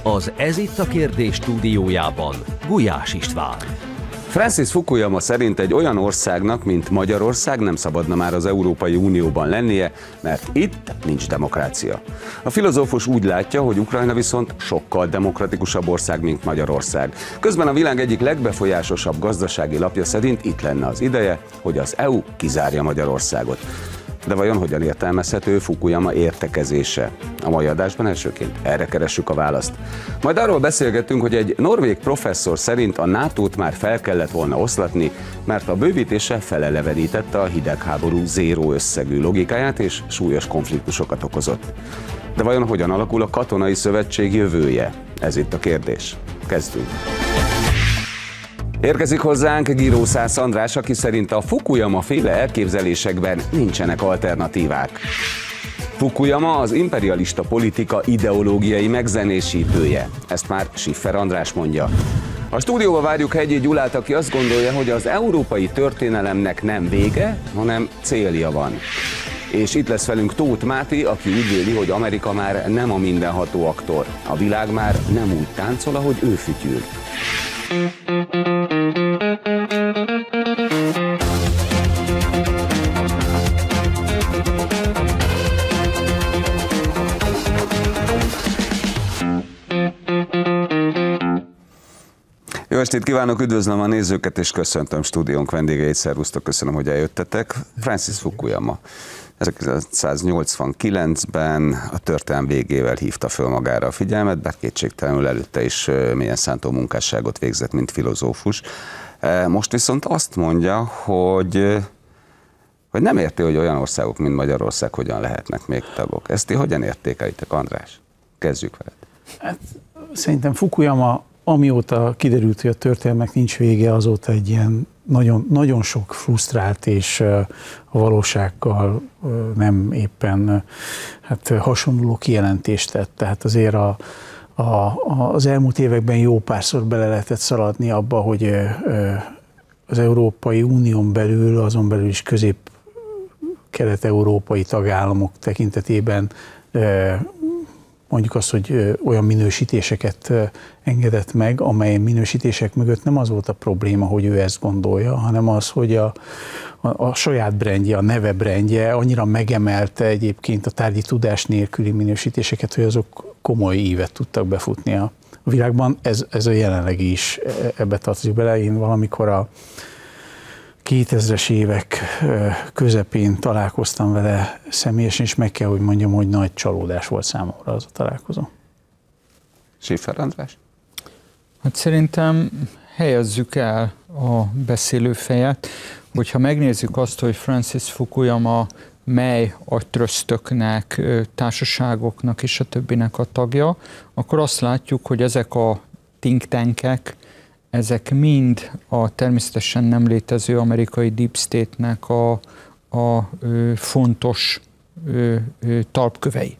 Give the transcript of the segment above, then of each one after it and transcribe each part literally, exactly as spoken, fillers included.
Az Ez itt a kérdés stúdiójában Gulyás István. Francis Fukuyama szerint egy olyan országnak, mint Magyarország nem szabadna már az Európai Unióban lennie, mert itt nincs demokrácia. A filozófus úgy látja, hogy Ukrajna viszont sokkal demokratikusabb ország, mint Magyarország. Közben a világ egyik legbefolyásosabb gazdasági lapja szerint itt lenne az ideje, hogy az é u kizárja Magyarországot. De vajon hogyan értelmezhető Fukuyama értekezése? A mai adásban elsőként erre keressük a választ. Majd arról beszélgetünk, hogy egy norvég professzor szerint a nátót már fel kellett volna oszlatni, mert a bővítése felelevenítette a hidegháború zéró összegű logikáját és súlyos konfliktusokat okozott. De vajon hogyan alakul a katonai szövetség jövője? Ez itt a kérdés. Kezdünk! Érkezik hozzánk Giró Szász András, aki szerint a Fukuyama féle elképzelésekben nincsenek alternatívák. Fukuyama az imperialista politika ideológiai megzenésítője. Ezt már Schiffer András mondja. A stúdióba várjuk Hegyi Gyulát, aki azt gondolja, hogy az európai történelemnek nem vége, hanem célja van. És itt lesz velünk Tóth Máté, aki úgy véli, hogy Amerika már nem a mindenható aktor. A világ már nem úgy táncol, ahogy ő fütyül. Jó estét kívánok, üdvözlöm a nézőket és köszöntöm stúdiónk vendégeit, szervusztok, köszönöm, hogy eljöttetek. Francis Fukuyama ezerkilencszáznyolcvankilencben a történelem végével hívta föl magára a figyelmet, bár kétségtelenül előtte is mélyen szántó munkásságot végzett, mint filozófus. Most viszont azt mondja, hogy, hogy nem érti, hogy olyan országok, mint Magyarország hogyan lehetnek még tagok. Ezt ti hogyan értékelitek, András? Kezdjük veled. Hát, szerintem Fukuyama, amióta kiderült, hogy a történelmek nincs vége, azóta egy ilyen nagyon, nagyon sok frusztrált és a valósággal nem éppen hát hasonló kijelentést tett. Tehát azért a, a, az elmúlt években jó párszor bele lehetett szaladni abba, hogy az Európai Unión belül, azon belül is közép-kelet-európai tagállamok tekintetében mondjuk azt, hogy olyan minősítéseket engedett meg, amely minősítések mögött nem az volt a probléma, hogy ő ezt gondolja, hanem az, hogy a, a, a saját brandje, a neve brandje annyira megemelte egyébként a tárgyi tudás nélküli minősítéseket, hogy azok komoly ívet tudtak befutni a világban. Ez, ez a jelenlegi is ebbe tartozik bele. Én valamikor a kétezres évek közepén találkoztam vele személyesen, és meg kell, hogy mondjam, hogy nagy csalódás volt számomra az a találkozó. Schiffer András? Hát szerintem helyezzük el a beszélőfejet, hogyha megnézzük azt, hogy Francis Fukuyama mely agytröztöknek, társaságoknak és a többinek a tagja, akkor azt látjuk, hogy ezek a think tankek, ezek mind a természetesen nem létező amerikai Deep State-nek a, a ö, fontos ö, ö, talpkövei.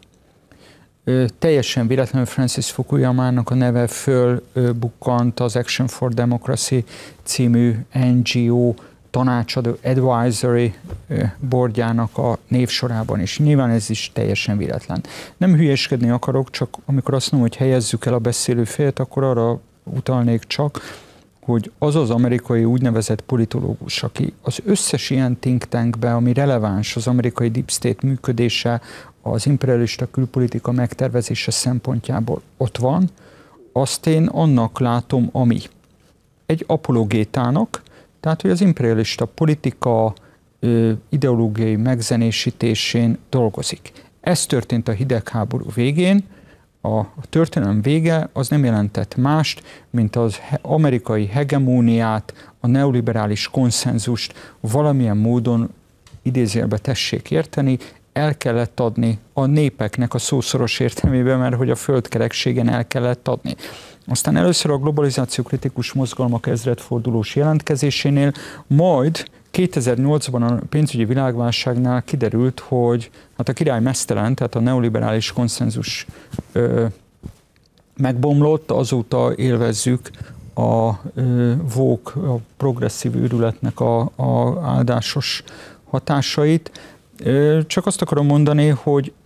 Ö, teljesen véletlenül Francis Fukuyamának a neve fölbukkant az Action for Democracy című en gé o tanácsadó advisory boardjának a névsorában is. Nyilván ez is teljesen véletlen. Nem hülyéskedni akarok, csak amikor azt mondom, hogy helyezzük el a beszélőfejet, akkor arra utalnék csak, hogy az az amerikai úgynevezett politológus, aki az összes ilyen think tankbe, ami releváns az amerikai Deep State működése, az imperialista külpolitika megtervezése szempontjából ott van, azt én annak látom, ami egy apologétának, tehát hogy az imperialista politika ö, ideológiai megzenésítésén dolgozik. Ez történt a hidegháború végén. A történelem vége az nem jelentett mást, mint az amerikai hegemóniát, a neoliberális konszenzust valamilyen módon idézőjelbe tessék érteni, el kellett adni a népeknek a szószoros értelmében, mert hogy a földkerekségen el kellett adni. Aztán először a globalizáció kritikus mozgalmak ezredfordulós jelentkezésénél, majd kétezer-nyolcban a pénzügyi világválságnál kiderült, hogy hát a király meztelen, tehát a neoliberális konszenzus ö, megbomlott, azóta élvezzük a ö, woke, a progresszív őrületnek a, a áldásos hatásait. Ö, csak azt akarom mondani, hogy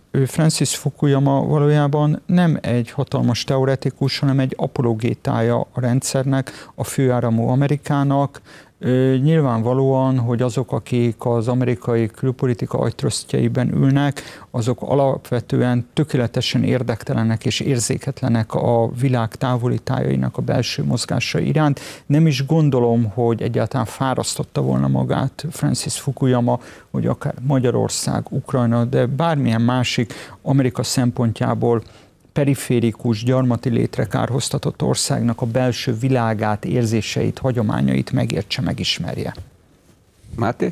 Francis Fukuyama valójában nem egy hatalmas teoretikus, hanem egy apologétája a rendszernek, a főáramú Amerikának. Nyilvánvalóan, hogy azok, akik az amerikai külpolitika agytrösztjeiben ülnek, azok alapvetően tökéletesen érdektelenek és érzéketlenek a világ távoli tájainak a belső mozgása iránt. Nem is gondolom, hogy egyáltalán fárasztotta volna magát Francis Fukuyama, hogy akár Magyarország, Ukrajna, de bármilyen másik Amerika szempontjából periférikus, gyarmati létre kárhoztatott országnak a belső világát, érzéseit, hagyományait megértse, megismerje. Máté?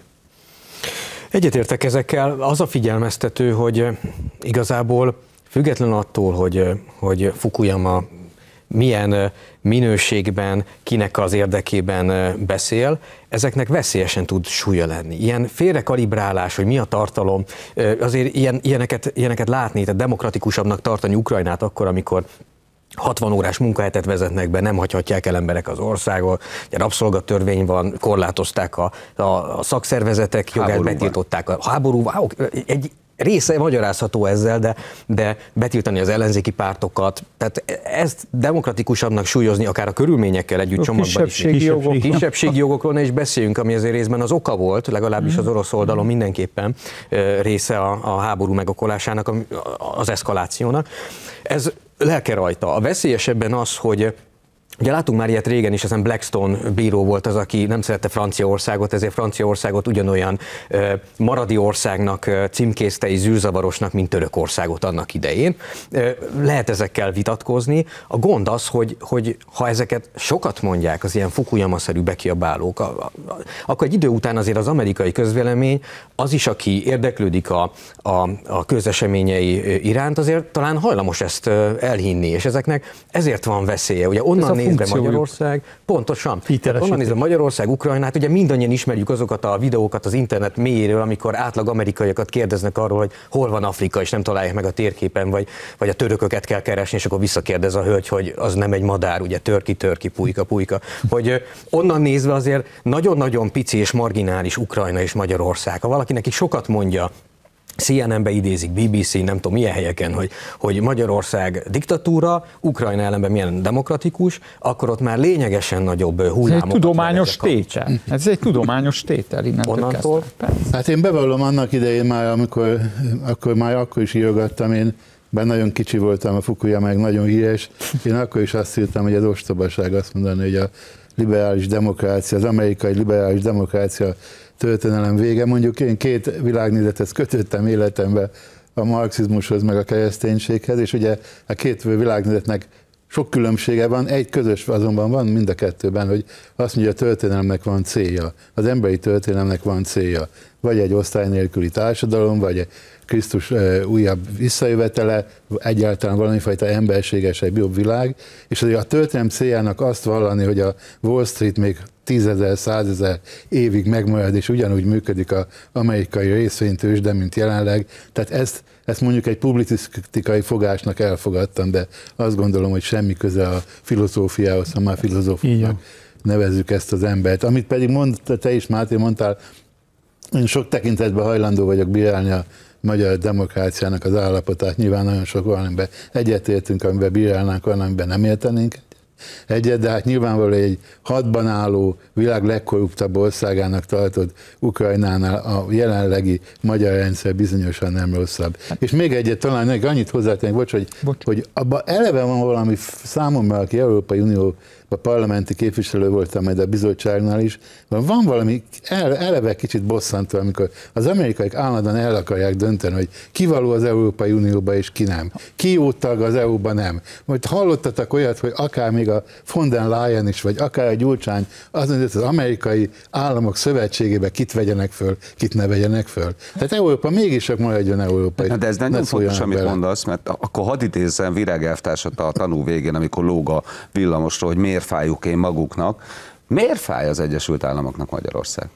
Egyetértek ezekkel. Az a figyelmeztető, hogy igazából független attól, hogy, hogy Fukuyama milyen minőségben, kinek az érdekében beszél, ezeknek veszélyesen tud súlya lenni. Ilyen félrekalibrálás, hogy mi a tartalom, azért ilyen, ilyeneket, ilyeneket látni, tehát demokratikusabbnak tartani Ukrajnát akkor, amikor hatvan órás munkahetet vezetnek be, nem hagyhatják el emberek az országot, rabszolgatörvény van, korlátozták a, a, a szakszervezetek jogát, betiltották a háborúval. Egy része magyarázható ezzel, de, de betiltani az ellenzéki pártokat, tehát ezt demokratikusabbnak súlyozni, akár a körülményekkel együtt csomagban kisebbségi is. Jogok. Kisebbségi jogokról ne is beszéljünk, ami azért részben az oka volt, legalábbis az orosz oldalon mindenképpen része a, a háború megokolásának, az eszkalációnak. Ez lelke rajta. A veszélyesebben az, hogy ugye látunk már ilyet régen is, ezen Blackstone bíró volt az, aki nem szerette Franciaországot, ezért Franciaországot ugyanolyan ö, maradi országnak ö, címkézte és zűrzavarosnak, mint Törökországot annak idején. Ö, lehet ezekkel vitatkozni. A gond az, hogy, hogy ha ezeket sokat mondják az ilyen Fukuyama-szerű bekiabálók, a, a, akkor egy idő után azért az amerikai közvélemény, az is, aki érdeklődik a, a, a közeseményei iránt, azért talán hajlamos ezt elhinni, és ezeknek ezért van veszélye. Ugye onnan nézve Magyarország, pontosan, onnan nézve Magyarország, Ukrajnát, ugye mindannyian ismerjük azokat a videókat az internet mélyéről, amikor átlag amerikaiakat kérdeznek arról, hogy hol van Afrika, és nem találják meg a térképen, vagy, vagy a törököket kell keresni, és akkor visszakérdez a hölgy, hogy az nem egy madár, ugye törki, törki, pulyka, pulyka. Hogy onnan nézve azért nagyon-nagyon pici és marginális Ukrajna és Magyarország. Ha valakinek sokat mondja, C N N-be idézik, B B C, nem tudom milyen helyeken, hogy, hogy Magyarország diktatúra, Ukrajna ellenben milyen demokratikus, akkor ott már lényegesen nagyobb hullámok. Ez egy tudományos tétel. Ez egy tudományos tétel innentől kezdve. Hát én bevallom annak idején már, amikor akkor már akkor is írogattam, én bár nagyon kicsi voltam, a Fukuyama meg nagyon híres, én akkor is azt írtam, hogy az ostobaság azt mondani, hogy a liberális demokrácia, az amerikai liberális demokrácia történelem vége. Mondjuk én két világnézethez kötöttem életemben, a marxizmushoz meg a kereszténységhez, és ugye a két világnézetnek sok különbsége van, egy közös azonban van mind a kettőben, hogy azt mondja, a történelemnek van célja, az emberi történelemnek van célja. Vagy egy osztály nélküli társadalom, vagy egy Krisztus újabb visszajövetele, egyáltalán valamifajta emberségesebb, jobb világ, és azért a történelem céljának azt vallani, hogy a Wall Street még tízezer, százezer évig megmarad, és ugyanúgy működik az amerikai részvénytőzs, de mint jelenleg. Tehát ezt, ezt mondjuk egy publicisztikai fogásnak elfogadtam, de azt gondolom, hogy semmi köze a filozófiához, ha már filozófusnak nevezzük ezt az embert. Amit pedig mond, te is, Máté, mondtál, én sok tekintetben hajlandó vagyok bírálni a magyar demokráciának az állapotát. Nyilván nagyon sok valamiben egyetértünk, amiben bírálnánk, valamiben nem értenénk egyet, de hát nyilvánvalóan egy hadban álló, világ legkorruptabb országának tartott Ukrajnánál a jelenlegi magyar rendszer bizonyosan nem rosszabb. És még egyet talán még annyit hozzátennék, bocs, hogy, bocs. hogy abban eleve van valami számomra, aki Európai Unió a parlamenti képviselő voltam, majd a bizottságnál is, van valami eleve kicsit bosszantó, amikor az amerikaiak állandóan el akarják dönteni, hogy ki való az Európai Unióba és ki nem. Ki jó tag az é u-ba nem. Majd hallottatok olyat, hogy akár még a von der Leyen is, vagy akár a Gyurcsány az mondja, hogy az amerikai államok szövetségébe kit vegyenek föl, kit ne vegyenek föl. Tehát Európa mégis csak maradjon európai. De ez nagyon fontos, amit bele. mondasz, mert akkor hadd idézzem Virág elvtársat a tanú végén, amikor lóg a villamosról, hogy miért fájjuk én maguknak. Miért fáj az Egyesült Államoknak Magyarország?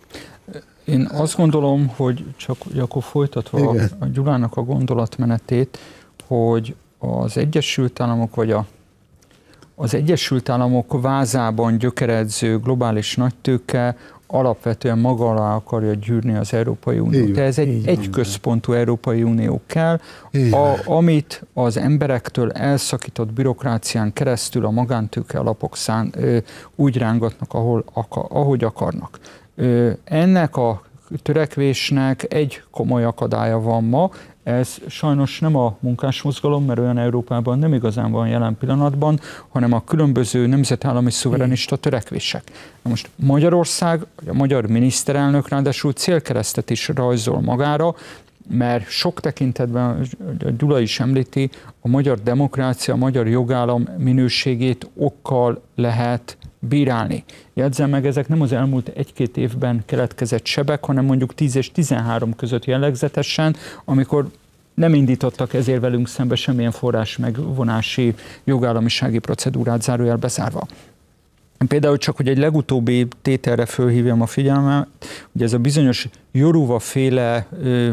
Én azt gondolom, hogy csak akkor folytatva Igen. a Gyulának a gondolatmenetét, hogy az Egyesült Államok vagy a, az Egyesült Államok vázában gyökeredző globális nagytőke alapvetően maga alá akarja gyűrni az Európai Uniót. Ez egy egyközpontú Európai Unió kell, a, amit az emberektől elszakított bürokrácián keresztül a magántőke alapok szán, ö, úgy rángatnak, ahol, akar, ahogy akarnak. Ö, ennek a törekvésnek egy komoly akadálya van ma, ez sajnos nem a munkásmozgalom, mert olyan Európában nem igazán van jelen pillanatban, hanem a különböző nemzetállami szuverenista törekvések. Na most Magyarország, a magyar miniszterelnök ráadásul célkeresztet is rajzol magára, mert sok tekintetben, Gyula is említi, a magyar demokrácia, a magyar jogállam minőségét okkal lehet bírálni. Jegyzem meg, ezek nem az elmúlt egy-két évben keletkezett sebek, hanem mondjuk tíz és tizenhárom között jellegzetesen, amikor nem indítottak ezért velünk szembe semmilyen forrás megvonási jogállamisági procedúrát, zárójel bezárva. Például csak, hogy egy legutóbbi tételre fölhívjam a figyelmet, hogy ez a bizonyos Jourová-féle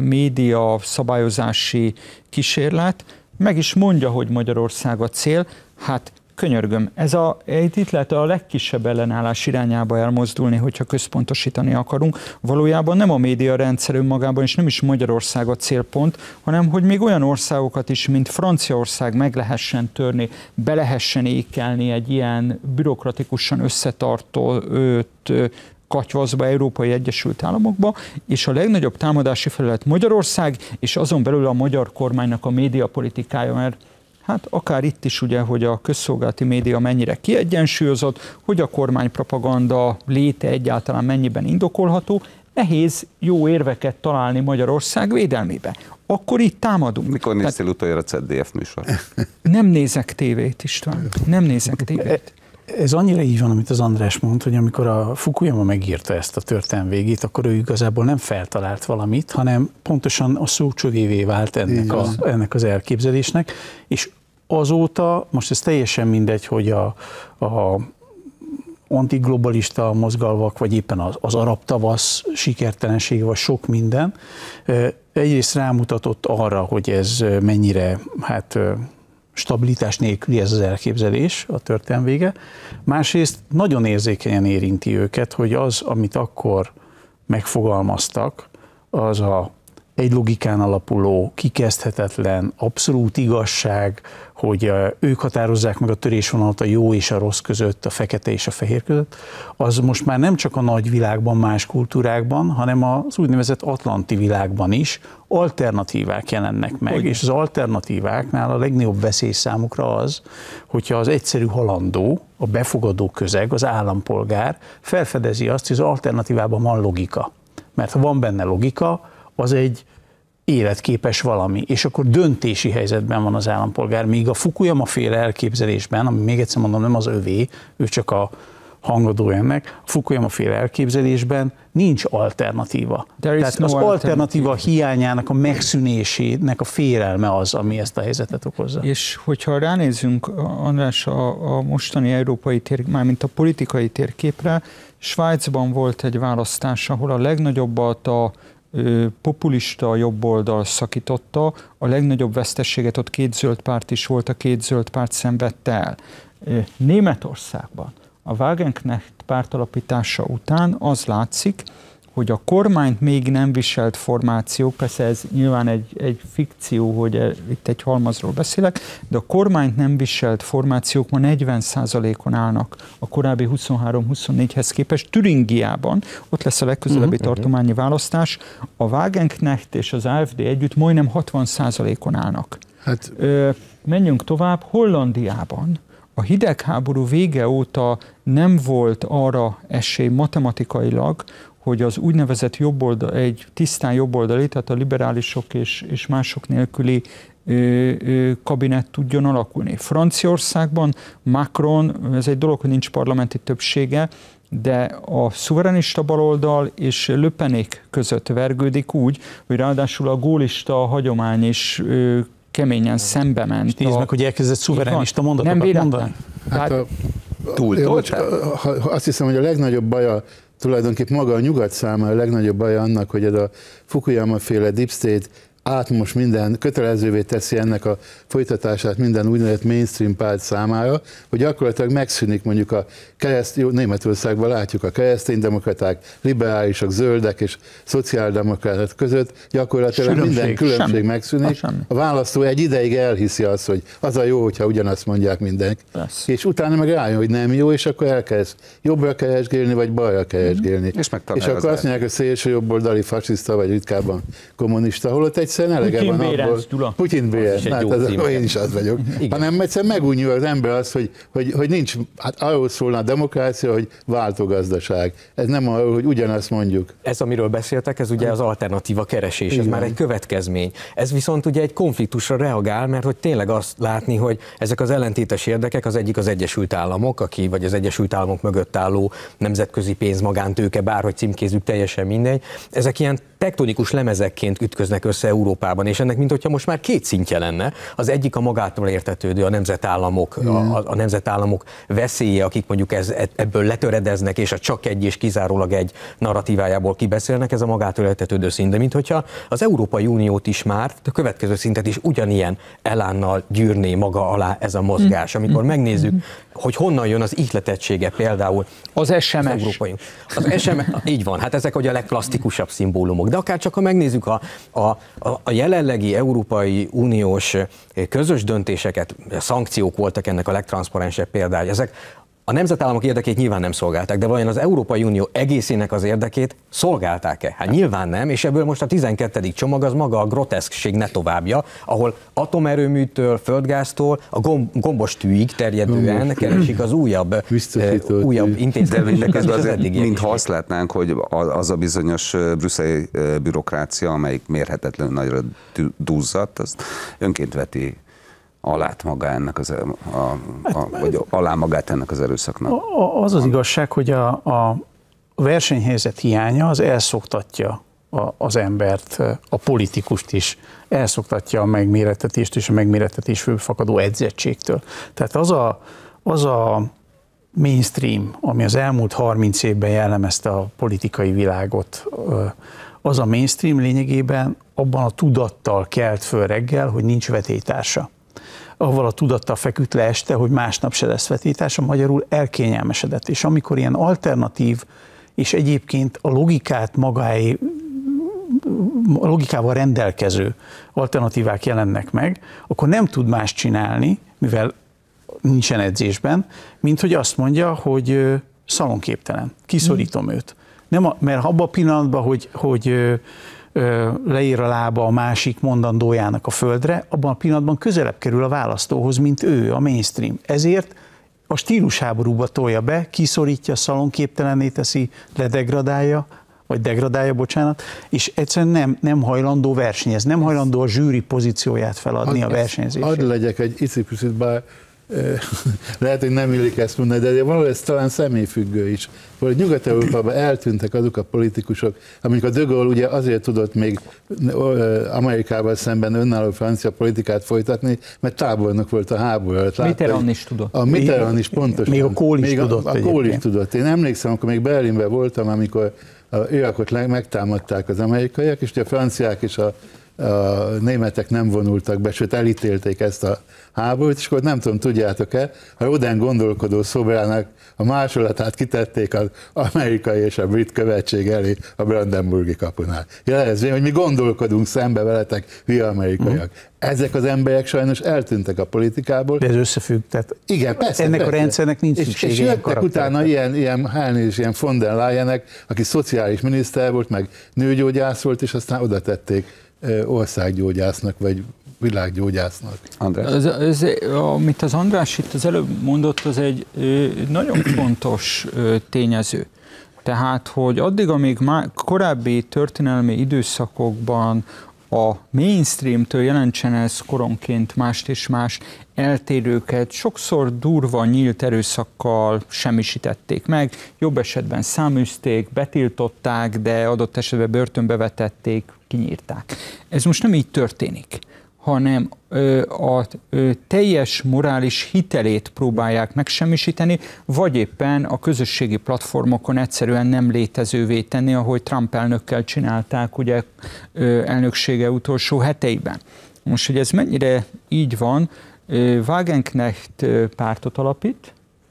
média szabályozási kísérlet meg is mondja, hogy Magyarország a cél. Hát könyörgöm, ez a, itt lehet a legkisebb ellenállás irányába elmozdulni, hogyha központosítani akarunk. Valójában nem a média rendszer önmagában, és nem is Magyarország a célpont, hanem hogy még olyan országokat is, mint Franciaország meg lehessen törni, be lehessen ékelni egy ilyen bürokratikusan összetartó öt katyvaszba, Európai Egyesült Államokba, és a legnagyobb támadási felület Magyarország, és azon belül a magyar kormánynak a médiapolitikája, mert hát akár itt is ugye, hogy a közszolgálati média mennyire kiegyensúlyozott, hogy a kormánypropaganda léte egyáltalán mennyiben indokolható, nehéz jó érveket találni Magyarország védelmébe. Akkor itt támadunk. Mikor néztél Tehát... utoljára zé dé ef műsor? Nem nézek tévét, István. Nem nézek tévét. Ez annyira így van, amit az András mond, hogy amikor a Fukuyama megírta ezt a történelm végét, akkor ő igazából nem feltalált valamit, hanem pontosan a szócsövévé vált ennek, a, ennek az elképzelésnek, és azóta, most ez teljesen mindegy, hogy a, a antiglobalista mozgalmak, vagy éppen az, az arab tavasz sikertelensége, vagy sok minden, egyrészt rámutatott arra, hogy ez mennyire, hát stabilitás nélküli ez az elképzelés, a történelm vége. Másrészt nagyon érzékenyen érinti őket, hogy az, amit akkor megfogalmaztak, az a egy logikán alapuló, kikezdhetetlen, abszolút igazság, hogy ők határozzák meg a törésvonalat a jó és a rossz között, a fekete és a fehér között, az most már nem csak a nagy világban, más kultúrákban, hanem az úgynevezett atlanti világban is alternatívák jelennek meg, és az alternatíváknál a legnagyobb veszély számukra az, hogyha az egyszerű halandó, a befogadó közeg, az állampolgár felfedezi azt, hogy az alternatívában van logika. Mert ha van benne logika, az egy életképes valami, és akkor döntési helyzetben van az állampolgár, míg a Fukuyama féle elképzelésben, ami még egyszer mondom, nem az övé, ő csak a hangadó ennek, a Fukuyama féle elképzelésben nincs alternatíva. Tehát no az alternatíva hiányának a megszűnésének a félelme az, ami ezt a helyzetet okozza. És hogyha ránézzünk, András, a, a mostani európai tér, mármint a politikai térképre, Svájcban volt egy választás, ahol a legnagyobbat a populista jobboldal szakította, a legnagyobb veszteséget ott két zöld párt is volt, a két zöld párt szenvedte el. Németországban a Wagenknecht pártalapítása után az látszik, hogy a kormányt még nem viselt formáció, persze ez nyilván egy, egy fikció, hogy itt egy halmazról beszélek, de a kormányt nem viselt formációk ma negyven százalékon állnak a korábbi huszonhárom-huszonnégyhez képest. Türingiában, ott lesz a legközelebbi uh-huh, tartományi választás, a Wagenknecht és az á ef dé együtt majdnem hatvan százalékon állnak. Hát... Ö, menjünk tovább, Hollandiában a hidegháború vége óta nem volt arra esély matematikailag, hogy az úgynevezett jobboldal, egy tisztán jobboldali, tehát a liberálisok és, és mások nélküli ö, ö, kabinet tudjon alakulni. Franciaországban Macron, ez egy dolog, hogy nincs parlamenti többsége, de a szuverenista baloldal és Le Penék között vergődik úgy, hogy ráadásul a gólista hagyomány is ö, keményen szembe ment. És nézd meg, hogy elkezdett szuverenista mondatokat nem mondani. Hát a, túl, túl, azt hiszem, hogy a legnagyobb baja, tulajdonképpen maga a nyugat számára a legnagyobb baja annak, hogy ez a Fukuyama féle deep state átmos minden, kötelezővé teszi ennek a folytatását minden úgynevezett mainstream párt számára, hogy gyakorlatilag megszűnik mondjuk a kereszt, jó, Németországban látjuk a kereszténydemokraták, liberálisok, zöldek és szociáldemokraták között, gyakorlatilag Sülömség, minden különbség semmi. megszűnik. A, a választó egy ideig elhiszi azt, hogy az a jó, hogyha ugyanazt mondják mindenki. Lesz. És utána meg rájön, hogy nem jó, és akkor elkezd jobbra keresgélni, vagy balra keresgélni. Mm. És, és akkor azt mondják, hogy szélső jobboldali fasiszta, vagy ritkábban kommunista, holott egyszerűen elege van abból. Putyin bérenc, hát az, én is az vagyok. Igen. Hanem egyszerűen megújul az ember az, hogy, hogy, hogy nincs, hát arról szólna a demokrácia, hogy váltógazdaság. Ez nem arról, hogy ugyanazt mondjuk. Ez, amiről beszéltek, ez ugye az alternatíva keresés, igen. Ez már egy következmény. Ez viszont ugye egy konfliktusra reagál, mert hogy tényleg azt látni, hogy ezek az ellentétes érdekek, az egyik az Egyesült Államok, aki vagy az Egyesült Államok mögött álló nemzetközi pénz, magántőke, bárhogy címkézzük, teljesen mindegy. Ezek ilyen tektonikus lemezekként ütköznek össze Európában, és ennek minthogyha most már két szintje lenne. Az egyik a magától értetődő, a nemzetállamok, a, a nemzetállamok veszélye, akik mondjuk ez, ebből letöredeznek, és a csak egy és kizárólag egy narratívájából kibeszélnek, ez a magától értetődő szint. De minthogyha az Európai Uniót is már, a következő szintet is ugyanilyen elánnal gyűrné maga alá ez a mozgás. Amikor megnézzük, hogy honnan jön az ihletettsége például az es em es. Az, európai, az es em es, így van, hát ezek ugye a legplasztikusabb szimbólumok, de akár csak ha megnézzük a, a, a jelenlegi Európai Uniós közös döntéseket, szankciók voltak ennek a legtranszparensebb példája, ezek a nemzetállamok érdekét nyilván nem szolgálták, de vajon az Európai Unió egészének az érdekét szolgálták-e? Hát nyilván nem, és ebből most a tizenkettedik csomag az maga a groteszkség ne továbbja, ahol atomerőműtől, földgáztól a gomb, gombostűig terjedően keresik az újabb, uh, újabb intézkedéseket. Mintha azt látnánk, hogy az a bizonyos brüsszeli bürokrácia, amelyik mérhetetlenül nagyra duzzadt, az önként veti alát maga ennek az, a, a, vagy alá magát ennek az erőszaknak. Az az igazság, hogy a, a versenyhelyzet hiánya az elszoktatja a, az embert, a politikust is, elszoktatja a megmérettetést és a megmérettetésből fakadó edzettségtől. Tehát az a, az a mainstream, ami az elmúlt harminc évben jellemezte a politikai világot, az a mainstream lényegében abban a tudattal kelt föl reggel, hogy nincs vetélytársa. Avval a tudattal feküdt le este, hogy másnap se lesz vetélytársa, magyarul elkényelmesedett. És amikor ilyen alternatív, és egyébként a logikát magáé, a logikával rendelkező alternatívák jelennek meg, akkor nem tud más csinálni, mivel nincsen edzésben, mint hogy azt mondja, hogy szalonképtelen, kiszorítom őt. Nem a, mert abban a pillanatban, hogy, hogy leír a lába a másik mondandójának a földre, abban a pillanatban közelebb kerül a választóhoz, mint ő, a mainstream. Ezért a stílusháborúba tolja be, kiszorítja, szalonképtelenné teszi, ledegradálja, vagy degradálja, bocsánat, és egyszerűen nem, nem hajlandó versenyezni, nem hajlandó a zsűri pozícióját feladni a versenyzését. Hadd legyek egy icipicit, bár lehet, hogy nem illik ezt mondani, de valahol ez talán személyfüggő is. Valahogy Nyugat-Európában eltűntek azok a politikusok, amik a de Gaulle ugye azért tudott még Amerikával szemben önálló francia politikát folytatni, mert tábornok volt a háború alatt. Mitterrand is tudott. A Mitterrand is pontosan. Még a Kohl is még tudott. A, a Kohl is tudott. Én emlékszem, akkor még Berlinben voltam, amikor a Irakot megtámadták az amerikaiak, és a franciák és a a németek nem vonultak be, sőt elítélték ezt a háborút, és akkor nem tudom, tudjátok-e, a Rodin gondolkodó szobrának a másolatát kitették az amerikai és a brit követség elé a Brandenburgi kapunál. Jelezni, hogy mi gondolkodunk szembe veletek, hülye amerikaiak. Mm. Ezek az emberek sajnos eltűntek a politikából. De ez összefügg, tehát igen, persze, ennek persze. a rendszernek nincs szüksége. És, és jöttek utána ilyen, ilyen Hálni és ilyen von der Leyenek, aki szociális miniszter volt, meg nőgyógyász volt, és aztán oda tették országgyógyásznak, vagy világgyógyásznak. András? Ez, ez, amit az András itt az előbb mondott, az egy nagyon fontos tényező. Tehát, hogy addig, amíg már korábbi történelmi időszakokban a mainstreamtől jelentsen ez koronként mást és más eltérőket, sokszor durva, nyílt erőszakkal semmisítették meg, jobb esetben száműzték, betiltották, de adott esetben börtönbe vetették, kinyírták. Ez most nem így történik, hanem a teljes morális hitelét próbálják megsemmisíteni, vagy éppen a közösségi platformokon egyszerűen nem létezővé tenni, ahogy Trump elnökkel csinálták ugye elnöksége utolsó heteiben. Most, hogy ez mennyire így van, Wagenknecht pártot alapít,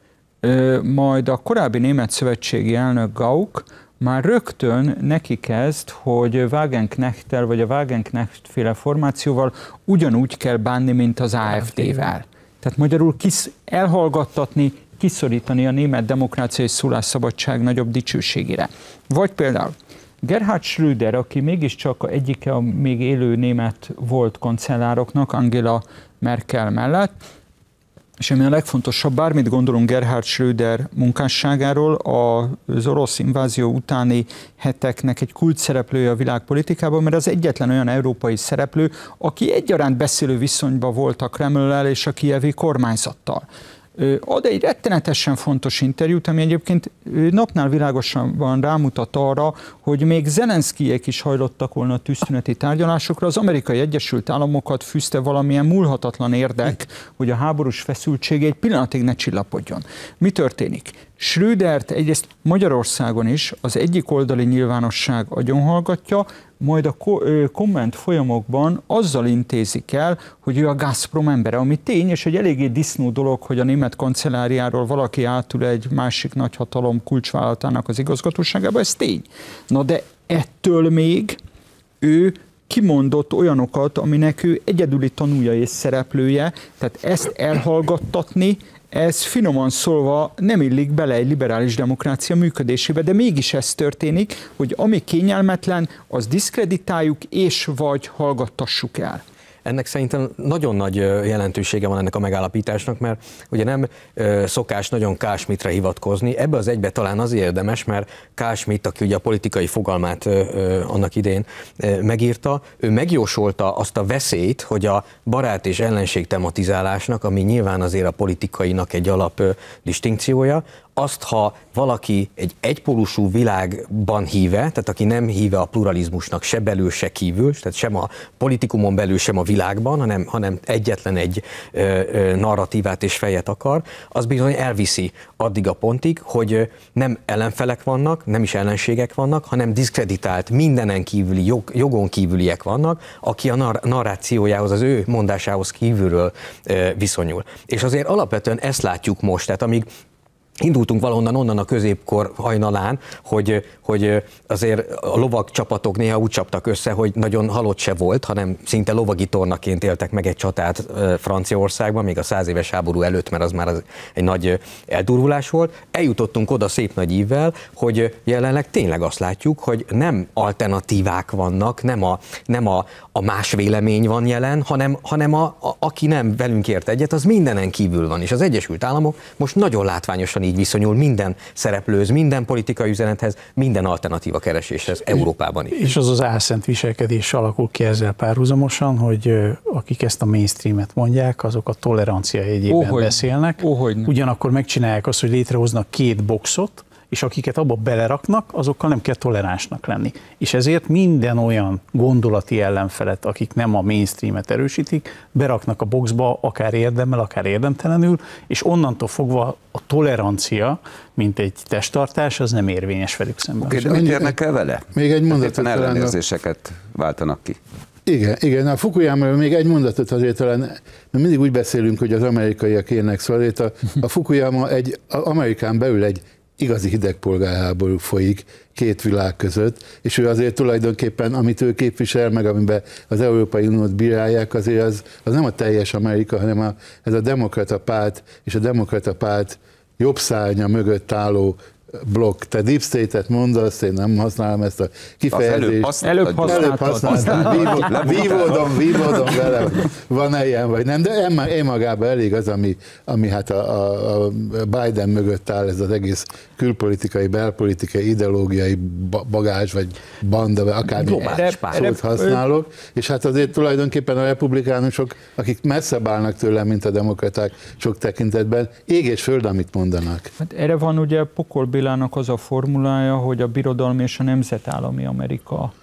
majd a korábbi német szövetségi elnök Gauck már rögtön neki kezd, hogy Wagenknechttel vagy a Wagenknecht-féle formációval ugyanúgy kell bánni, mint az á ef dé-vel. Tehát magyarul kisz, elhallgattatni, kiszorítani a német demokrácia és szólásszabadság nagyobb dicsőségére. Vagy például Gerhard Schröder, aki mégiscsak egyike a még élő német volt kancellároknak, Angela Merkel mellett, és ami a legfontosabb, bármit gondolunk Gerhard Schröder munkásságáról, az orosz invázió utáni heteknek egy kult szereplője a világpolitikában, mert az egyetlen olyan európai szereplő, aki egyaránt beszélő viszonyban volt a Kremllel és a kijevi kormányzattal. Ad egy rettenetesen fontos interjút, ami egyébként napnál világosabban rámutat arra, hogy még Zelenszkijék is hajlottak volna a tűzszüneti tárgyalásokra. Az Amerikai Egyesült Államokat fűzte valamilyen múlhatatlan érdek, hogy a háborús feszültség egy pillanatig ne csillapodjon. Mi történik? Schrödert egyrészt Magyarországon is az egyik oldali nyilvánosság agyonhallgatja, majd a komment folyamokban azzal intézik el, hogy ő a Gazprom embere, ami tény, és egy eléggé disznó dolog, hogy a német kancelláriáról valaki átül egy másik nagyhatalom kulcsvállalatának az igazgatóságába, ez tény. Na de ettől még ő kimondott olyanokat, aminek ő egyedüli tanúja és szereplője, tehát ezt elhallgattatni, ez finoman szólva nem illik bele egy liberális demokrácia működésébe, de mégis ez történik, hogy ami kényelmetlen, az diszkreditáljuk és vagy hallgattassuk el. Ennek szerintem nagyon nagy jelentősége van ennek a megállapításnak, mert ugye nem szokás nagyon Carl Schmittre hivatkozni. Ebbe az egybe talán azért érdemes, mert Carl Schmitt, aki ugye a politikai fogalmát annak idején megírta, ő megjósolta azt a veszélyt, hogy a barát és ellenség tematizálásnak, ami nyilván azért a politikainak egy alap distinkciója, azt, ha valaki egy egypólusú világban híve, tehát aki nem híve a pluralizmusnak se belül, se kívül, tehát sem a politikumon belül, sem a világban, hanem, hanem egyetlen egy ö, ö, narratívát és fejet akar, az bizony elviszi addig a pontig, hogy nem ellenfelek vannak, nem is ellenségek vannak, hanem diszkreditált, mindenen kívüli, jog, jogon kívüliek vannak, aki a nar- narrációjához, az ő mondásához kívülről ö, viszonyul. És azért alapvetően ezt látjuk most, tehát amíg indultunk valahonnan onnan a középkor hajnalán, hogy, hogy azért a lovag csapatok néha úgy csaptak össze, hogy nagyon halott se volt, hanem szinte lovagi tornaként éltek meg egy csatát Franciaországban, még a száz éves háború előtt, mert az már az egy nagy eldurvulás volt. Eljutottunk oda szép nagy ívvel, hogy jelenleg tényleg azt látjuk, hogy nem alternatívák vannak, nem a, nem a, a más vélemény van jelen, hanem, hanem a, a, aki nem velünk ért egyet, az mindenen kívül van. És az Egyesült Államok most nagyon látványosan így viszonyul minden szereplőhöz, minden politikai üzenethez, minden alternatíva kereséshez Európában is. És az az álszent viselkedés alakul ki ezzel párhuzamosan, hogy akik ezt a mainstreamet mondják, azok a tolerancia jegyében oh, beszélnek. Oh, ugyanakkor megcsinálják azt, hogy létrehoznak két boxot, és akiket abba beleraknak, azokkal nem kell toleránsnak lenni. És ezért minden olyan gondolati ellenfelet, akik nem a mainstreamet erősítik, beraknak a boxba, akár érdemmel, akár érdemtelenül, és onnantól fogva a tolerancia, mint egy testtartás, az nem érvényes velük szemben. Oké, de mit érnek el vele? Még egy mondatot. Ellenérzéseket váltanak ki. Igen, igen, a Fukuyama még egy mondatot azért talán, mert mindig úgy beszélünk, hogy az amerikaiak élnek, szóval a, a Fukuyama egy, a Amerikán belül egy igazi hidegpolgárháború folyik két világ között, és ő azért tulajdonképpen, amit ő képvisel, meg amiben az Európai Uniót bírálják, azért az, az nem a teljes Amerika, hanem a, ez a demokrata párt, és a demokrata párt jobb szárnya mögött álló blokk. Te deep state-et mondasz, én nem használom ezt a kifejezést. Előbb használtam. Vívódom, vívódom vele, van-e ilyen vagy nem, de én magában elég az, ami, ami hát a, a Biden mögött áll, ez az egész külpolitikai, belpolitikai, ideológiai bagázs, vagy banda, vagy akármi szót használok, és hát azért tulajdonképpen a republikánusok, akik messzebb állnak tőlem, mint a demokraták sok tekintetben, ég és föld, amit mondanak. Hát erre van ugye Pokol Bélának az a formulája, hogy a birodalmi és a nemzetállami Amerika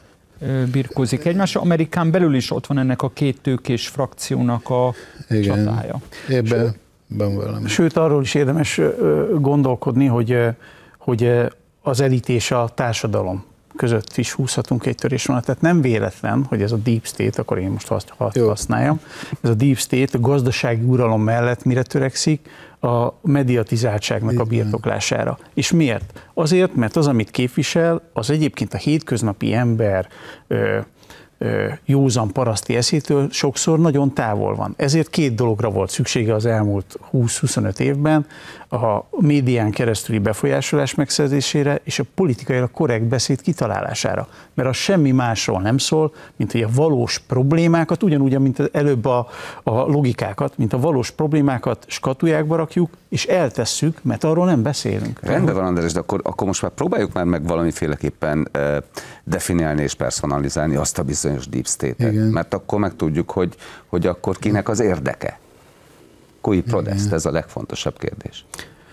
birkózik egymással. Amerikán belül is ott van ennek a két tőkés frakciónak a Igen. csatája. Ebben van valami. Sőt, arról is érdemes gondolkodni, hogy, hogy az elit és a társadalom között is húzhatunk egy törésvonalat. Tehát nem véletlen, hogy ez a deep state, akkor én most azt használjam, ez a deep state a gazdasági uralom mellett mire törekszik? A mediatizáltságnak a birtoklására. És miért? Azért, mert az, amit képvisel, az egyébként a hétköznapi ember ö, ö, józan paraszti eszétől sokszor nagyon távol van. Ezért két dologra volt szüksége az elmúlt húsz-huszonöt évben, a médián keresztüli befolyásolás megszerzésére és a politikailag korrekt beszéd kitalálására. Mert az semmi másról nem szól, mint hogy a valós problémákat, ugyanúgy, mint előbb a, a logikákat, mint a valós problémákat skatujákba rakjuk, és eltesszük, mert arról nem beszélünk. Rendben van, András, de akkor, akkor most már próbáljuk már meg valamiféleképpen uh, definiálni és personalizálni azt a bizonyos deep state-et. Mert akkor megtudjuk, hogy, hogy akkor kinek az érdeke. Cui prodest, ez a legfontosabb kérdés.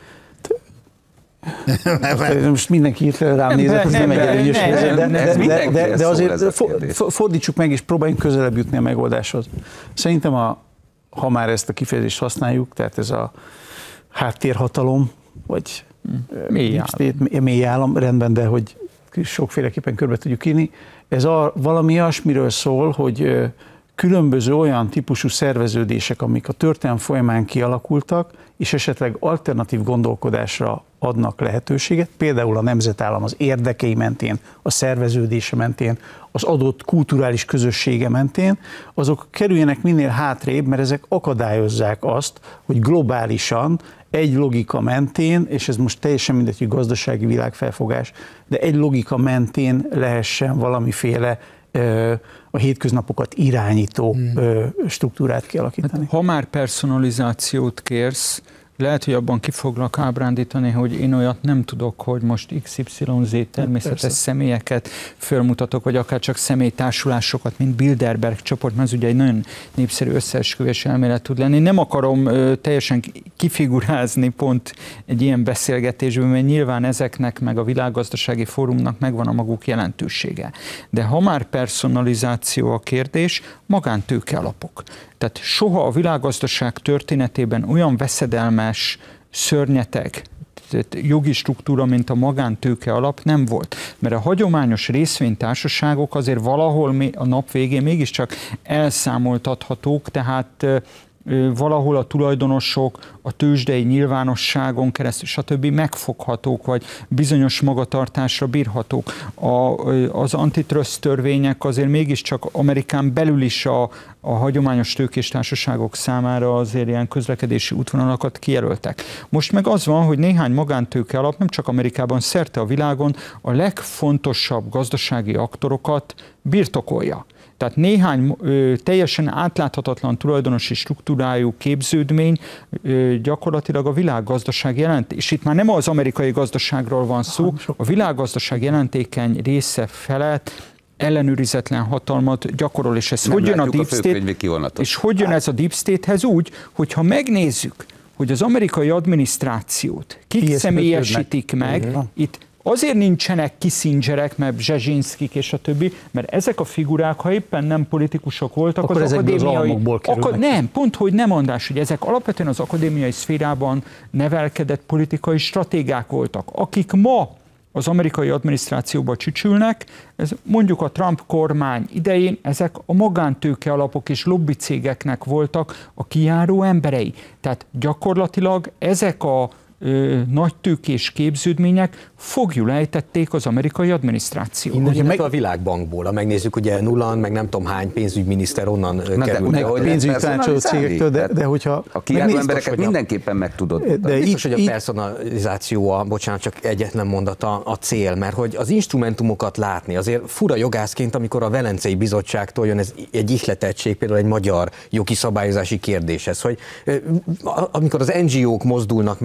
Most mindenki itt rám nézett, ez nem, nem egy előnyös helyzet, de, de, de, de, de azért fordítsuk meg, és próbáljunk közelebb jutni a megoldáshoz. Szerintem, a, ha már ezt a kifejezést használjuk, tehát ez a háttérhatalom, vagy mély állam. mély állam, rendben, de hogy sokféleképpen körbe tudjuk írni, ez a, valami olyasmiről szól, hogy különböző olyan típusú szerveződések, amik a történelem folyamán kialakultak, és esetleg alternatív gondolkodásra adnak lehetőséget, például a nemzetállam az érdekei mentén, a szerveződése mentén, az adott kulturális közössége mentén, azok kerüljenek minél hátrébb, mert ezek akadályozzák azt, hogy globálisan egy logika mentén, és ez most teljesen mindegy, hogy gazdasági világfelfogás, de egy logika mentén lehessen valamiféle a hétköznapokat irányító hmm. struktúrát kialakítani. Hát, ha már personalizációt kérsz, lehet, hogy abban ki foglak ábrándítani, hogy én olyat nem tudok, hogy most iksz ipszilon zé természetes Persze. személyeket fölmutatok, vagy akár csak személytársulásokat, mint Bilderberg csoport, mert ez ugye egy nagyon népszerű összeesküvés elmélet tud lenni. Nem akarom ö, teljesen kifigurázni pont egy ilyen beszélgetésben, mert nyilván ezeknek, meg a világgazdasági fórumnak megvan a maguk jelentősége. De ha már personalizáció a kérdés, magántőke alapok. Tehát soha a világgazdaság történetében olyan veszedelmes, szörnyeteg, jogi struktúra, mint a magántőke alap nem volt. Mert a hagyományos részvénytársaságok azért valahol a nap végén mégiscsak elszámoltathatók, tehát valahol a tulajdonosok, a tőzsdei nyilvánosságon keresztül, stb. Megfoghatók, vagy bizonyos magatartásra bírhatók. A, az antitrust törvények azért mégiscsak Amerikán belül is a, a hagyományos tőkés társaságok számára azért ilyen közlekedési útvonalakat kijelöltek. Most meg az van, hogy néhány magántőke alap nem csak Amerikában, szerte a világon a legfontosabb gazdasági aktorokat birtokolja. Tehát néhány ö, teljesen átláthatatlan tulajdonosi struktúrájú képződmény ö, gyakorlatilag a világgazdaság jelent, és itt már nem az amerikai gazdaságról van szó, a világgazdaság jelentékeny része felett ellenőrizetlen hatalmat gyakorol, és ez hogy jön a deep state, és hogy jön ez a deep state-hez úgy, hogyha megnézzük, hogy az amerikai adminisztrációt kik személyesítik meg, igen. Itt azért nincsenek Kissingerek, mert Brzezinskik és a többi, mert ezek a figurák, ha éppen nem politikusok voltak, akkor az akadémiai... Akad, nem, pont, hogy nem, András, hogy ezek alapvetően az akadémiai szférában nevelkedett politikai stratégák voltak, akik ma az amerikai adminisztrációba csücsülnek, ez mondjuk a Trump kormány idején ezek a magántőke alapok és lobbicégeknek voltak a kijáró emberei. Tehát gyakorlatilag ezek a Ö, nagytőkés képződmények foglyul ejtették az amerikai adminisztrációt. Innen ugye meg a Világbankból, ha megnézzük, ugye Nuland, meg nem tudom hány pénzügyminiszter onnan Na került. De, de, pénzügyi tanácsadó cégektől, de, de hogyha... A kijáró embereket mindenképpen meg tudod. De, de biztos, így, hogy a personalizáció, a, bocsánat, csak egyetlen mondata a cél, mert hogy az instrumentumokat látni, azért fura jogászként, amikor a Velencei Bizottságtól jön ez egy ihletettség, például egy magyar jogi szabályozási kérdéshez, hogy amikor az en gé ók mozdulnak meg valami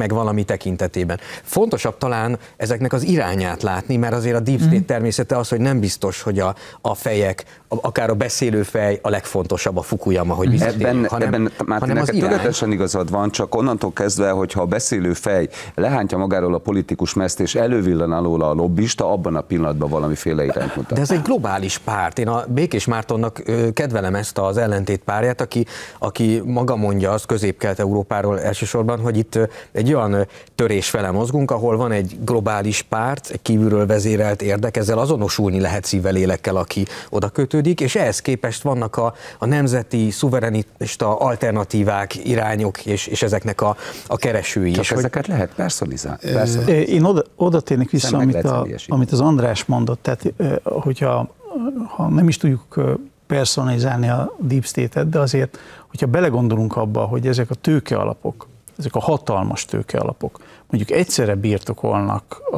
tekintetében. Fontosabb talán ezeknek az irányát látni, mert azért a Deep State természete az, hogy nem biztos, hogy a, a fejek, akár a beszélő fej a legfontosabb, a Fukuyama, hogy visszatérjünk, ebben, hanem, ebben Márti, hanem az neked irány. tökéletesen igazad van, csak onnantól kezdve, hogyha a beszélő fej lehántja magáról a politikus meszt, és elővillan alóla a lobbista, abban a pillanatban valamiféle irányt mutat. De ez egy globális párt. Én a Békés Mártonnak kedvelem ezt az ellentét párját, aki, aki maga mondja azt Közép-Kelet-Európáról elsősorban, hogy itt egy olyan törés fele mozgunk, ahol van egy globális párt, egy kívülről vezérelt érdek, ezzel azonosulni lehet szívvel, lélekkel, aki oda kötődik, és ehhez képest vannak a, a nemzeti, szuverenista alternatívák, irányok, és, és ezeknek a, a keresői. Csak és ezeket hogy... lehet personalizálni. Én oda, oda térnék vissza, amit, a, amit az András mondott, tehát hogyha ha nem is tudjuk personalizálni a Deep State-et, de azért, hogyha belegondolunk abba, hogy ezek a tőkealapok, ezek a hatalmas tőkealapok, mondjuk egyszerre birtokolnak a,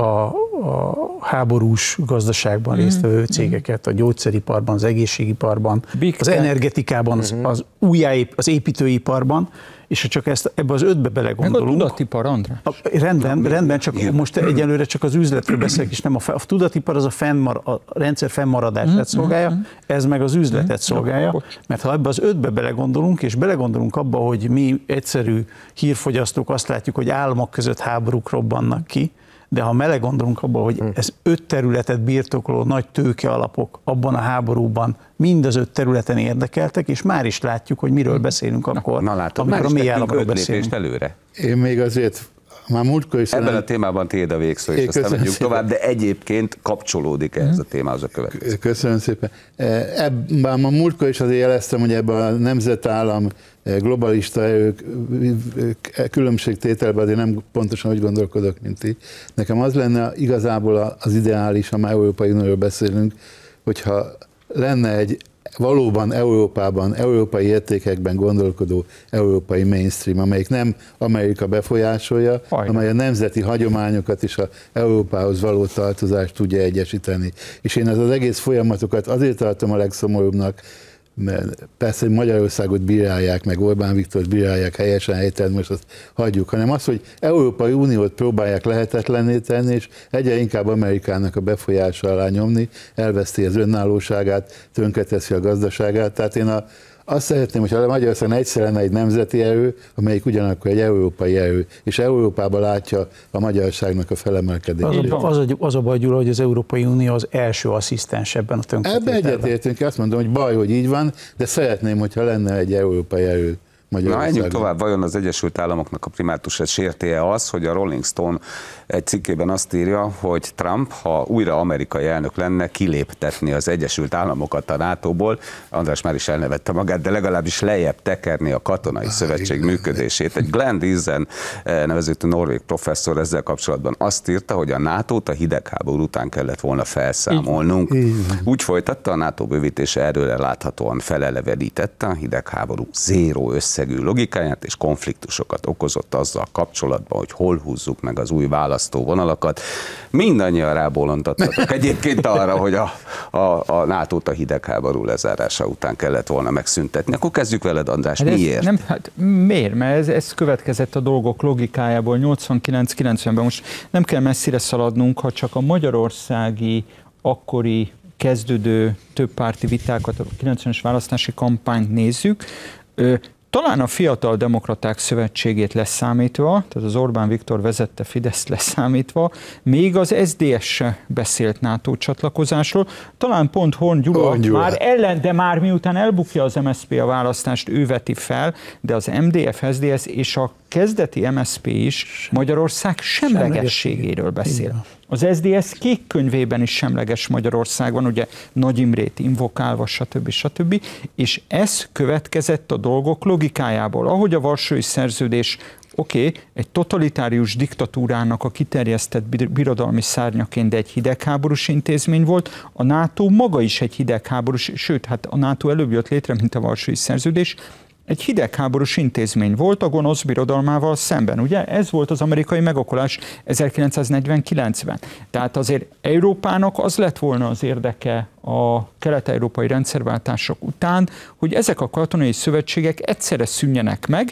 a háborús gazdaságban mm. résztvevő cégeket, a gyógyszeriparban, az egészségiparban, Big az ten. energetikában, az, az, újjáép, az építőiparban, és ha csak ezt ebbe az ötbe belegondolunk. Meg a tudatipar, András. A, rendben, rendben, csak Igen. most egyelőre csak az üzletről beszélek, és nem a, a tudatipar az a, fennmar, a rendszer fennmaradását mm. szolgálja, mm. ez meg az üzletet mm. szolgálja, mert ha ebbe az ötbe belegondolunk, és belegondolunk abba, hogy mi egyszerű hírfogyasztók azt látjuk, hogy államok között háborúk robbannak ki, de ha melegondolunk abba, hogy ez öt területet birtokoló nagy tőke alapok abban a háborúban mind az öt területen érdekeltek, és már is látjuk, hogy miről beszélünk akkor, na, látod, amikor a mély államról beszélünk. Előre. Én még azért már múltkor is... Ebben a témában tiéd a végszó, és aztán megyünk tovább, de egyébként kapcsolódik ehhez a témához a következő. Köszönöm szépen. Ebben a múltkor is azért jeleztem, hogy ebben a nemzetállam globalista erők különbségtételben azért nem pontosan úgy gondolkodok, mint ti. Nekem az lenne igazából az ideális, ha már Európai Unióról beszélünk, hogyha lenne egy valóban Európában, európai értékekben gondolkodó európai mainstream, amelyik nem Amerika befolyásolja, Ajna. amely a nemzeti hagyományokat és a Európához való tartozást tudja egyesíteni. És én ez az egész folyamatokat azért tartom a legszomorúbbnak, mert persze, hogy Magyarországot bírálják, meg Orbán Viktort bírálják helyesen, helytelen, most azt hagyjuk, hanem az, hogy Európai Uniót próbálják lehetetlenné tenni, és egyre inkább Amerikának a befolyása alá nyomni, elveszti az önállóságát, tönkreteszi a gazdaságát. Tehát én a, azt szeretném, hogyha Magyarországon egyszer lenne egy nemzeti erő, amelyik ugyanakkor egy európai erő, és Európában látja a magyarságnak a felemelkedését. Az, az, az a baj, Gyula, hogy az Európai Unió az első asszisztens ebben a tönkretételben. Ebben egyetértünk, azt mondom, hogy baj, hogy így van, de szeretném, hogyha lenne egy európai erő. Na, menjünk tovább, vajon az Egyesült Államoknak a primátusát sérti-e az, hogy a Rolling Stone egy cikkében azt írja, hogy Trump, ha újra amerikai elnök lenne, kiléptetni az Egyesült Államokat a nátóból, András már is elnevette magát, de legalábbis lejjebb tekerni a katonai szövetség működését. Egy Glenn Diesen nevezetű norvég professzor ezzel kapcsolatban azt írta, hogy a nátót a hidegháború után kellett volna felszámolnunk. Úgy folytatta, a NATO bővítése erőre láthatóan felelevenítette a hidegháború zéró összegű logikáját, és konfliktusokat okozott azzal kapcsolatban, hogy hol húzzuk meg az új választóvonalakat. Mindannyian rábólontattatok egyébként arra, hogy a, a, a nátót a hidegháború lezárása után kellett volna megszüntetni. Akkor kezdjük veled, András, hát miért? Nem, hát miért? Mert ez, ez következett a dolgok logikájából nyolcvankilenc kilencvenben. Most nem kell messzire szaladnunk, ha csak a magyarországi akkori kezdődő többpárti vitákat, a kilencvenes választási kampányt nézzük, talán a Fiatal Demokraták Szövetségét leszámítva, tehát az Orbán Viktor vezette Fideszt leszámítva, még az es zé dé es se beszélt NATO csatlakozásról. Talán pont Horn Gyula, oh, Gyula. már ellen, de már miután elbukja az em es zé pé a választást, ő veti fel, de az em dé ef, es zé dé es és a kezdeti em es zé pé is Magyarország semlegességéről beszél. Az es zé dé es kék könyvében is semleges Magyarország van, ugye Nagy Imrét invokálva, stb. stb. És ez következett a dolgok logikájából. Ahogy a Varsói Szerződés oké, okay, egy totalitárius diktatúrának a kiterjesztett birodalmi szárnyaként, de egy hidegháborús intézmény volt, a NATO maga is egy hidegháborús, sőt, hát a NATO előbb jött létre, mint a Varsói Szerződés, egy hidegháborús intézmény volt a gonosz birodalmával szemben. Ugye ez volt az amerikai megokolás ezerkilencszáznegyvenkilencben. Tehát azért Európának az lett volna az érdeke a kelet-európai rendszerváltások után, hogy ezek a katonai szövetségek egyszerre szűnjenek meg,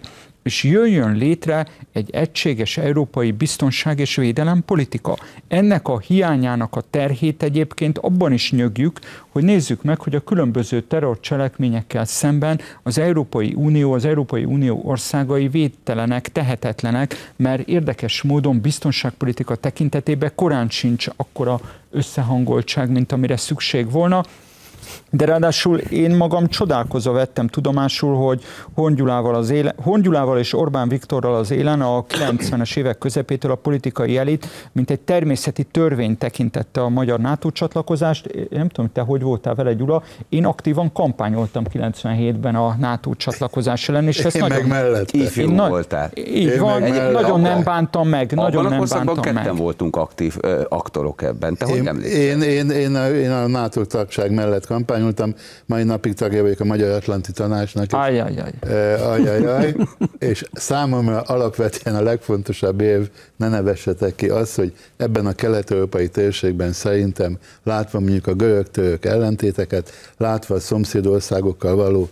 és jöjjön létre egy egységes európai biztonság és védelem politika. Ennek a hiányának a terhét egyébként abban is nyögjük, hogy nézzük meg, hogy a különböző terrorcselekményekkel szemben az Európai Unió, az Európai Unió országai védtelenek, tehetetlenek, mert érdekes módon biztonságpolitika tekintetében korán sincs akkora összehangoltság, mint amire szükség volna. De ráadásul én magam csodálkozva vettem tudomásul, hogy Horn Gyulával, az élen, Horn Gyulával és Orbán Viktorral az élen a kilencvenes évek közepétől a politikai elit, mint egy természeti törvény tekintette a magyar NATO csatlakozást. Én nem tudom, te hogy voltál vele, Gyula. Én aktívan kampányoltam kilencvenhétben a NATO csatlakozás ellen, és ezt én nagyon... meg mellette. Ifjú na... voltál. Így Én van, meg nagyon mellette. nem bántam meg, nagyon nem bántam ketten meg. voltunk aktív ö, aktorok ebben. Te hogy Én, emlékszel? én, én, én, a, én a NATO tagság mellett kampányoltam, mai napig tagja vagyok a Magyar Atlanti Tanácsnak. Ajjajjaj. Ajjajjaj. És számomra alapvetően a legfontosabb év, ne nevessetek ki, az, hogy ebben a kelet-európai térségben szerintem, látva mondjuk a görög-török ellentéteket, látva a szomszédországokkal való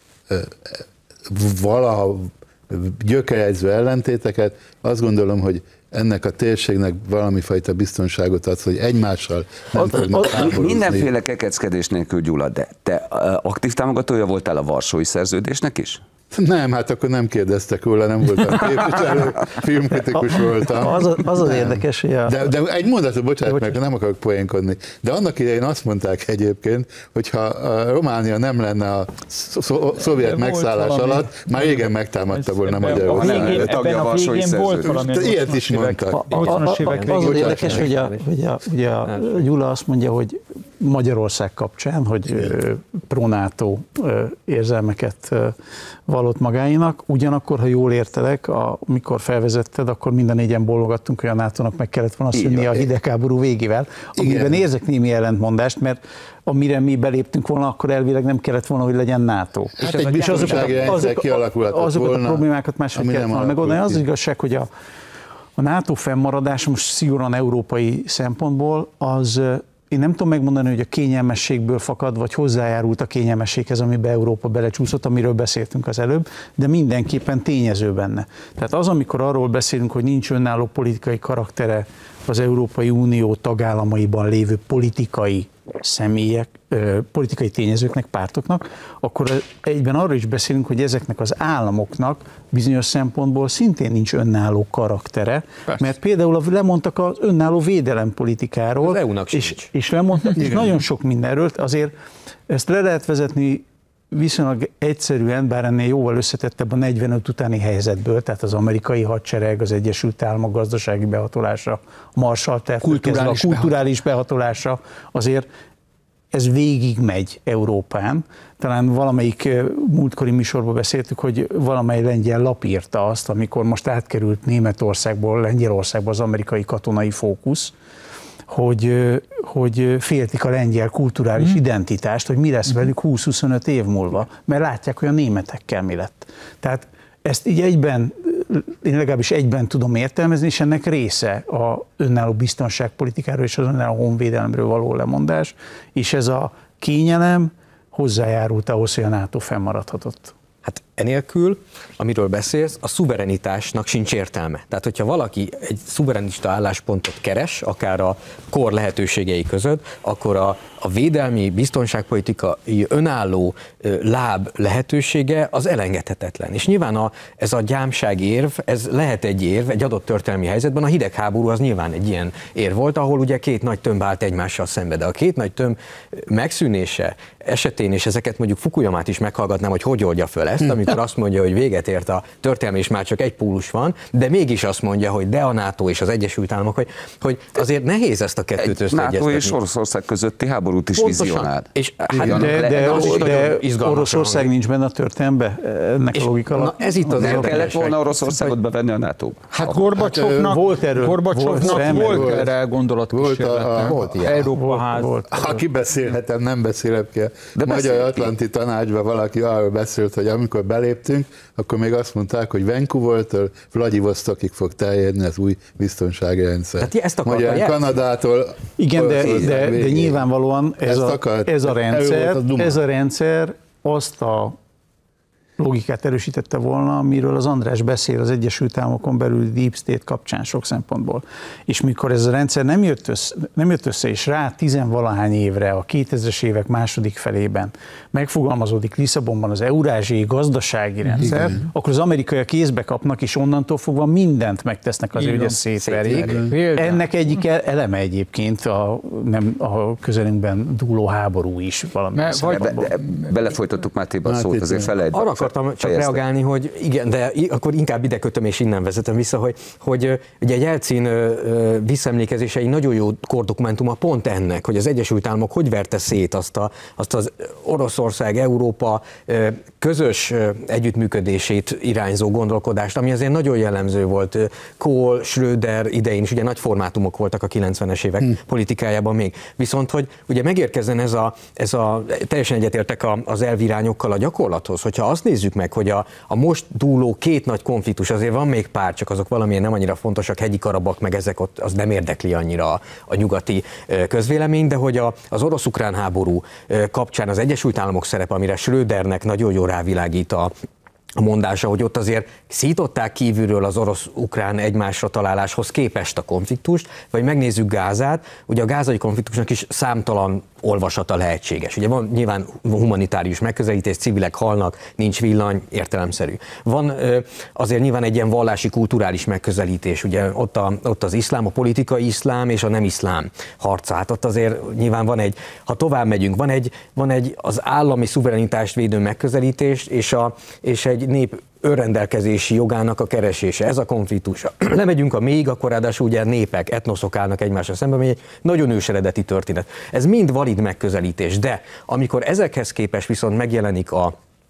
valaha gyökerező ellentéteket, azt gondolom, hogy ennek a térségnek valami fajta biztonságot adsz, hogy egymással nem fognak háborúzni. Mindenféle kekeckedés nélkül, Gyula, de te aktív támogatója voltál a Varsói Szerződésnek is? Nem, hát akkor nem kérdeztek róla, nem voltam képviselő, filmkritikus voltam. Az, az az érdekes, hogy a... De, de egy mondatot, bocsánat meg, nem akarok poénkodni, de annak idején azt mondták egyébként, hogy ha a Románia nem lenne a szovjet megszállás valami, alatt, már régen megtámadta volna Magyarországot. Ebben a végén volt valami. Ilyet is mondtak. nyolcvanas évek végén. Az az érdekes, hogy a, hogy a, hogy a Gyula azt mondja, hogy Magyarország kapcsán, hogy pro-NATO érzelmeket vallott magáinak. Ugyanakkor, ha jól értelek, amikor felvezetted, akkor minden négyen bólogattunk, hogy a nátónak meg kellett volna szűnni a hidegháború végével, amiben érzek némi ellentmondást, mert amire mi beléptünk volna, akkor elvileg nem kellett volna, hogy legyen NATO. Hát egy biztonsági rendszer kialakulhatott azokat volna, a problémákat máshogy kellett volna megoldani. Az igazság, hogy a, a NATO fennmaradása most szigorúan európai szempontból, az én nem tudom megmondani, hogy a kényelmességből fakad, vagy hozzájárult a kényelmességhez, amiben Európa belecsúszott, amiről beszéltünk az előbb, de mindenképpen tényező benne. Tehát az, amikor arról beszélünk, hogy nincs önálló politikai karaktere az Európai Unió tagállamaiban lévő politikai személyek, politikai tényezőknek, pártoknak, akkor egyben arról is beszélünk, hogy ezeknek az államoknak bizonyos szempontból szintén nincs önálló karaktere, persze. Mert például lemondtak az önálló védelempolitikáról, az é u-nak és, és lemondtak és nagyon sok mindenről, azért ezt le lehet vezetni viszonylag egyszerűen, bár ennél jóval összetettebb a negyvenöt utáni helyzetből, tehát az amerikai hadsereg, az Egyesült Államok gazdasági behatolása, a Marshall-terv, kulturális, a kulturális behatolása, azért ez végig megy Európán. Talán valamelyik múltkori műsorban beszéltük, hogy valamely lengyel lap írta azt, amikor most átkerült Németországból, Lengyelországba az amerikai katonai fókusz, hogy, hogy féltik a lengyel kulturális mm. identitást, hogy mi lesz velük húsz-huszonöt év múlva, mert látják, hogy a németekkel mi lett. Tehát ezt így egyben, én legalábbis egyben tudom értelmezni, és ennek része a önálló biztonságpolitikáról és az önálló honvédelemről való lemondás, és ez a kényelem hozzájárult ahhoz, hogy a NATO fennmaradhatott. Hát enélkül, amiről beszélsz, a szuverenitásnak sincs értelme. Tehát, hogyha valaki egy szuverenista álláspontot keres, akár a kor lehetőségei között, akkor a, a védelmi, biztonságpolitikai önálló ö, láb lehetősége az elengedhetetlen. És nyilván a, ez a gyámság érv, ez lehet egy érv egy adott történelmi helyzetben, a hidegháború az nyilván egy ilyen érv volt, ahol ugye két nagy tömb állt egymással szembe, de a két nagy tömb megszűnése esetén, és ezeket mondjuk Fukuyamát is meghallgatnám, hogy hogy oldja föl ezt, amikor azt mondja, hogy véget ért a történelmi, és már csak egy pólus van, de mégis azt mondja, hogy de a NATO és az Egyesült Államok, hogy, hogy azért nehéz ezt a kettőt összeegyeztetni. NATO és Oroszország közötti háborút is Pontosan. vizionált. És, hát, de de, de, de Oroszország nincs benne a történetben, ennek és, a logika alatt. Ez itt az nem kellett volna Oroszországot bevenni a NATO? Hát Gorbacsovnak volt erről, Gorbacsovnak volt, volt erre gondolatkísérlete. Volt ilyen. Európa ház. Aki beszélhetem, nem beszélek ki. A Magyar Atlanti Tanácsban valaki arról beszélt, hogy amikor beléptünk, akkor még azt mondták, hogy Vancouvertől Vladivostokig fog terjedni az új biztonsági rendszer. Tehát ezt akarta Magyar jel? Kanadától. Igen, de, de, de nyilvánvalóan ez a, ez a rendszer, ez a rendszer azt a logikát erősítette volna, amiről az András beszél az Egyesült Államokon belül Deep State kapcsán sok szempontból. És mikor ez a rendszer nem jött össze, nem jött össze és rá tizenvalahány évre, a kétezres évek második felében megfogalmazódik Lisszabonban az eurázsiai gazdasági rendszer, igen, akkor az amerikaiak kézbe kapnak, és onnantól fogva mindent megtesznek azért, hogy ezt szétverjék. Ennek egyik eleme egyébként a, nem, a közelünkben dúló háború is valami. Be, be, belefolytottuk Mátéba a szót, azért felejtve. Arra akartam csak fejezte. reagálni, hogy igen, de akkor inkább ide kötöm és innen vezetem vissza, hogy, hogy ugye egy Jelcin visszaemlékezései nagyon jó kordokumentuma pont ennek, hogy az Egyesült Államok hogy verte szét azt, a, azt az Oroszország, Európa közös együttműködését irányzó gondolkodást, ami azért nagyon jellemző volt Kohl, Schröder idején is, ugye nagy formátumok voltak a kilencvenes évek hmm. politikájában még. Viszont, hogy ugye megérkezzen ez a, ez a teljesen egyetértek az elvirányokkal a gyakorlathoz, hogyha azt nézzük meg, hogy a, a most dúló két nagy konfliktus, azért van még pár, csak azok valamilyen nem annyira fontosak, hegyi Karabak, meg ezek ott, az nem érdekli annyira a, a nyugati közvélemény, de hogy a, az orosz-ukrán háború kapcsán az Egyesült Államok szerepe, amire Schrödernek nagyon jól rávilágít a a mondása, hogy ott azért szították kívülről az orosz-ukrán egymásra találáshoz képest a konfliktust, vagy megnézzük Gázát, ugye a gázai konfliktusnak is számtalan olvasata lehetséges. Ugye van nyilván humanitárius megközelítés, civilek halnak, nincs villany, értelemszerű. Van azért nyilván egy ilyen vallási, kulturális megközelítés, ugye ott, a, ott az iszlám, a politikai iszlám és a nem iszlám harcát. Ott azért nyilván van egy, ha tovább megyünk, van egy, van egy az állami szuverenitást védő megközelítés, és, a, és egy nép önrendelkezési jogának a keresése. Ez a konfliktus. Lemegyünk a még, akkor ráadásul ugye népek, etnoszok állnak egymásra szemben, ami egy nagyon őseredeti történet. Ez mind valid megközelítés, de amikor ezekhez képest viszont megjelenik a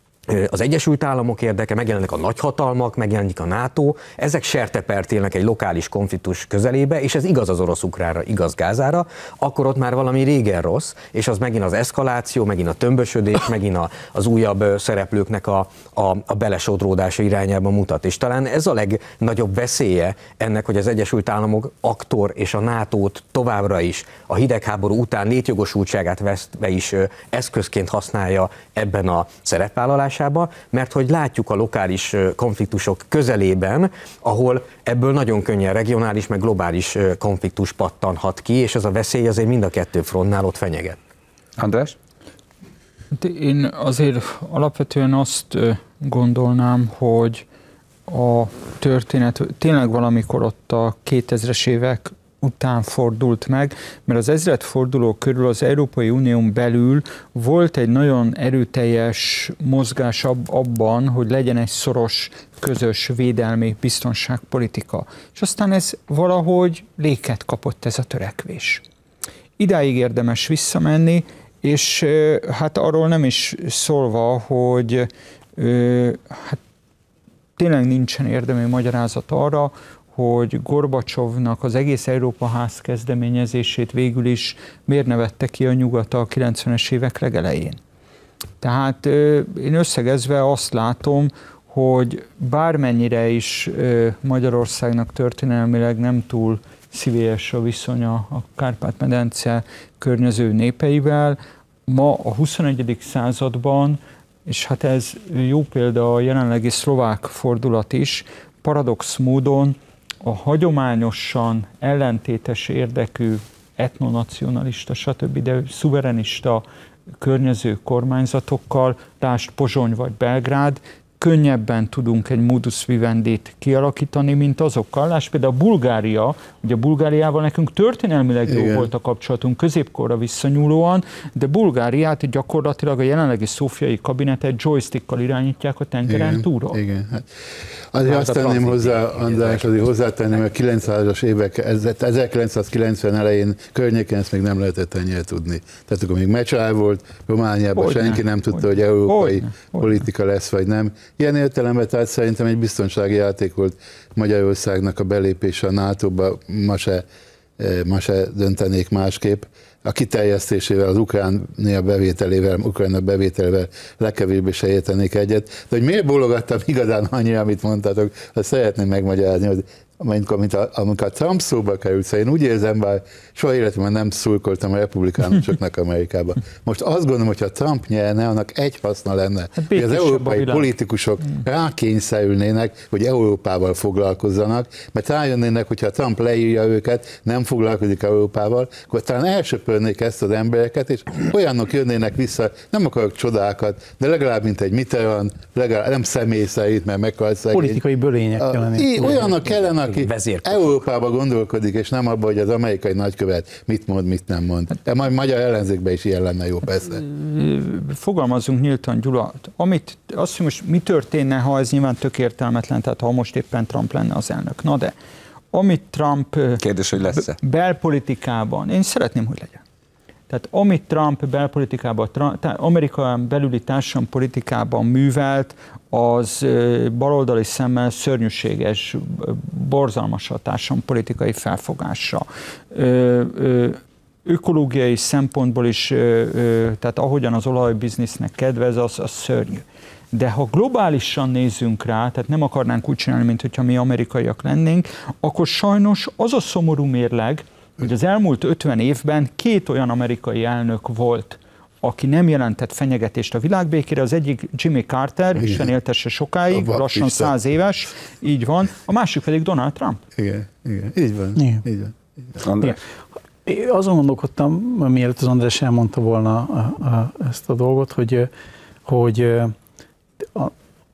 az Egyesült Államok érdeke, megjelennek a nagyhatalmak, megjelenik a NATO, ezek sertepert élnek egy lokális konfliktus közelébe, és ez igaz az orosz-ukránra, igaz Gázára, akkor ott már valami régen rossz, és az megint az eszkaláció, megint a tömbösödés, megint a, az újabb szereplőknek a, a, a belesodródása irányába mutat. És talán ez a legnagyobb veszélye ennek, hogy az Egyesült Államok aktor és a nátót továbbra is a hidegháború után létjogosultságát vesztve is eszközként használja ebben a szerepvállalásban, mert hogy látjuk a lokális konfliktusok közelében, ahol ebből nagyon könnyen regionális, meg globális konfliktus pattanhat ki, és ez a veszély azért mind a kettő frontnál ott fenyeget. András? Én azért alapvetően azt gondolnám, hogy a történet tényleg valamikor ott a kétezres évek után fordult meg, mert az ezredforduló körül az Európai Unión belül volt egy nagyon erőteljes mozgás abban, hogy legyen egy szoros, közös védelmi biztonságpolitika. És aztán ez valahogy léket kapott ez a törekvés. Idáig érdemes visszamenni, és hát arról nem is szólva, hogy hát tényleg nincsen érdemi magyarázat arra, hogy Gorbacsovnak az egész Európa Ház kezdeményezését végül is miért ne vette ki a nyugat a kilencvenes évek legelején. Tehát én összegezve azt látom, hogy bármennyire is Magyarországnak történelmileg nem túl szívélyes a viszonya a Kárpát-medence környező népeivel, ma a huszonegyedik században, és hát ez jó példa a jelenlegi szlovák fordulat is, paradox módon a hagyományosan ellentétes érdekű etnonacionalista, stb., de szuverenista környező kormányzatokkal, lásd Pozsony vagy Belgrád, könnyebben tudunk egy modus vivendit kialakítani, mint azokkal. Lásd például Bulgária, ugye Bulgáriával nekünk történelmileg jó volt a kapcsolatunk középkorra visszanyúlóan, de Bulgáriát gyakorlatilag a jelenlegi szófiai kabinetet joystickkal irányítják a tengeren igen, túlról. Igen, hát azért hát azt tenném hozzá, András, azért hozzátenném, hogy a kilencszázas évek, ezerkilencszázkilencven elején környéken ezt még nem lehetett ennyire tudni. Tehát akkor még Mecsár volt, Romániában hogy senki ne, nem tudta, hogy, hogy európai hogy politika hogy lesz, vagy nem. Ilyen értelemben tehát szerintem egy biztonsági játék volt Magyarországnak a belépése a nátóba, ma se, ma se döntenék másképp. A kiterjesztésével, az Ukránia bevételével, Ukrajna bevételével legkevésbé se értenék egyet. De hogy miért bólogattam igazán annyira, amit mondtatok, azt szeretném megmagyarázni, hogy amikor, amikor, amikor a Trump szóba került, szóval én úgy érzem, bár soha életemben nem szurkoltam a republikánusoknak Amerikába. Most azt gondolom, hogy ha Trump nyerne, annak egy haszna lenne, hát hogy az európai politikusok hmm. rákényszerülnének, hogy Európával foglalkozzanak, mert rájönnének, hogyha Trump leírja őket, nem foglalkozik Európával, akkor talán elsöpörnék ezt az embereket, és olyanok jönnének vissza, nem akarok csodákat, de legalább mint egy Mitterrand, legalább nem személy szerint, mert meghalt szegény. Politikai bölények kellene. Olyanok kellene, aki Európába gondolkodik, és nem abban, hogy az amerikai nagykövet mit mond, mit nem mond. De majd magyar ellenzékben is ilyen lenne jó, persze. Fogalmazunk nyíltan, Gyula, amit, azt, hogy most mi történne, ha ez nyilván tök értelmetlen, tehát ha most éppen Trump lenne az elnök. Na de, amit Trump kérdés, hogy lesz-e? belpolitikában, én szeretném, hogy legyen. Tehát amit Trump belpolitikában, Amerika belüli társadalompolitikában művelt, az baloldali szemmel szörnyűséges, borzalmas a társadalompolitikai felfogása. Ökológiai szempontból is, tehát ahogyan az olajbiznisznek kedvez, az, az szörnyű. De ha globálisan nézzünk rá, tehát nem akarnánk úgy csinálni, mint hogyha mi amerikaiak lennénk, akkor sajnos az a szomorú mérleg, hogy az elmúlt ötven évben két olyan amerikai elnök volt, aki nem jelentett fenyegetést a világbékére, az egyik Jimmy Carter, Isten éltesse sokáig, lassan száz éves, így van, a másik pedig Donald Trump. Igen, igen, így van. Igen. Így van. András? Én azon gondolkodtam, mielőtt az András elmondta volna a, a, ezt a dolgot, hogy, hogy a,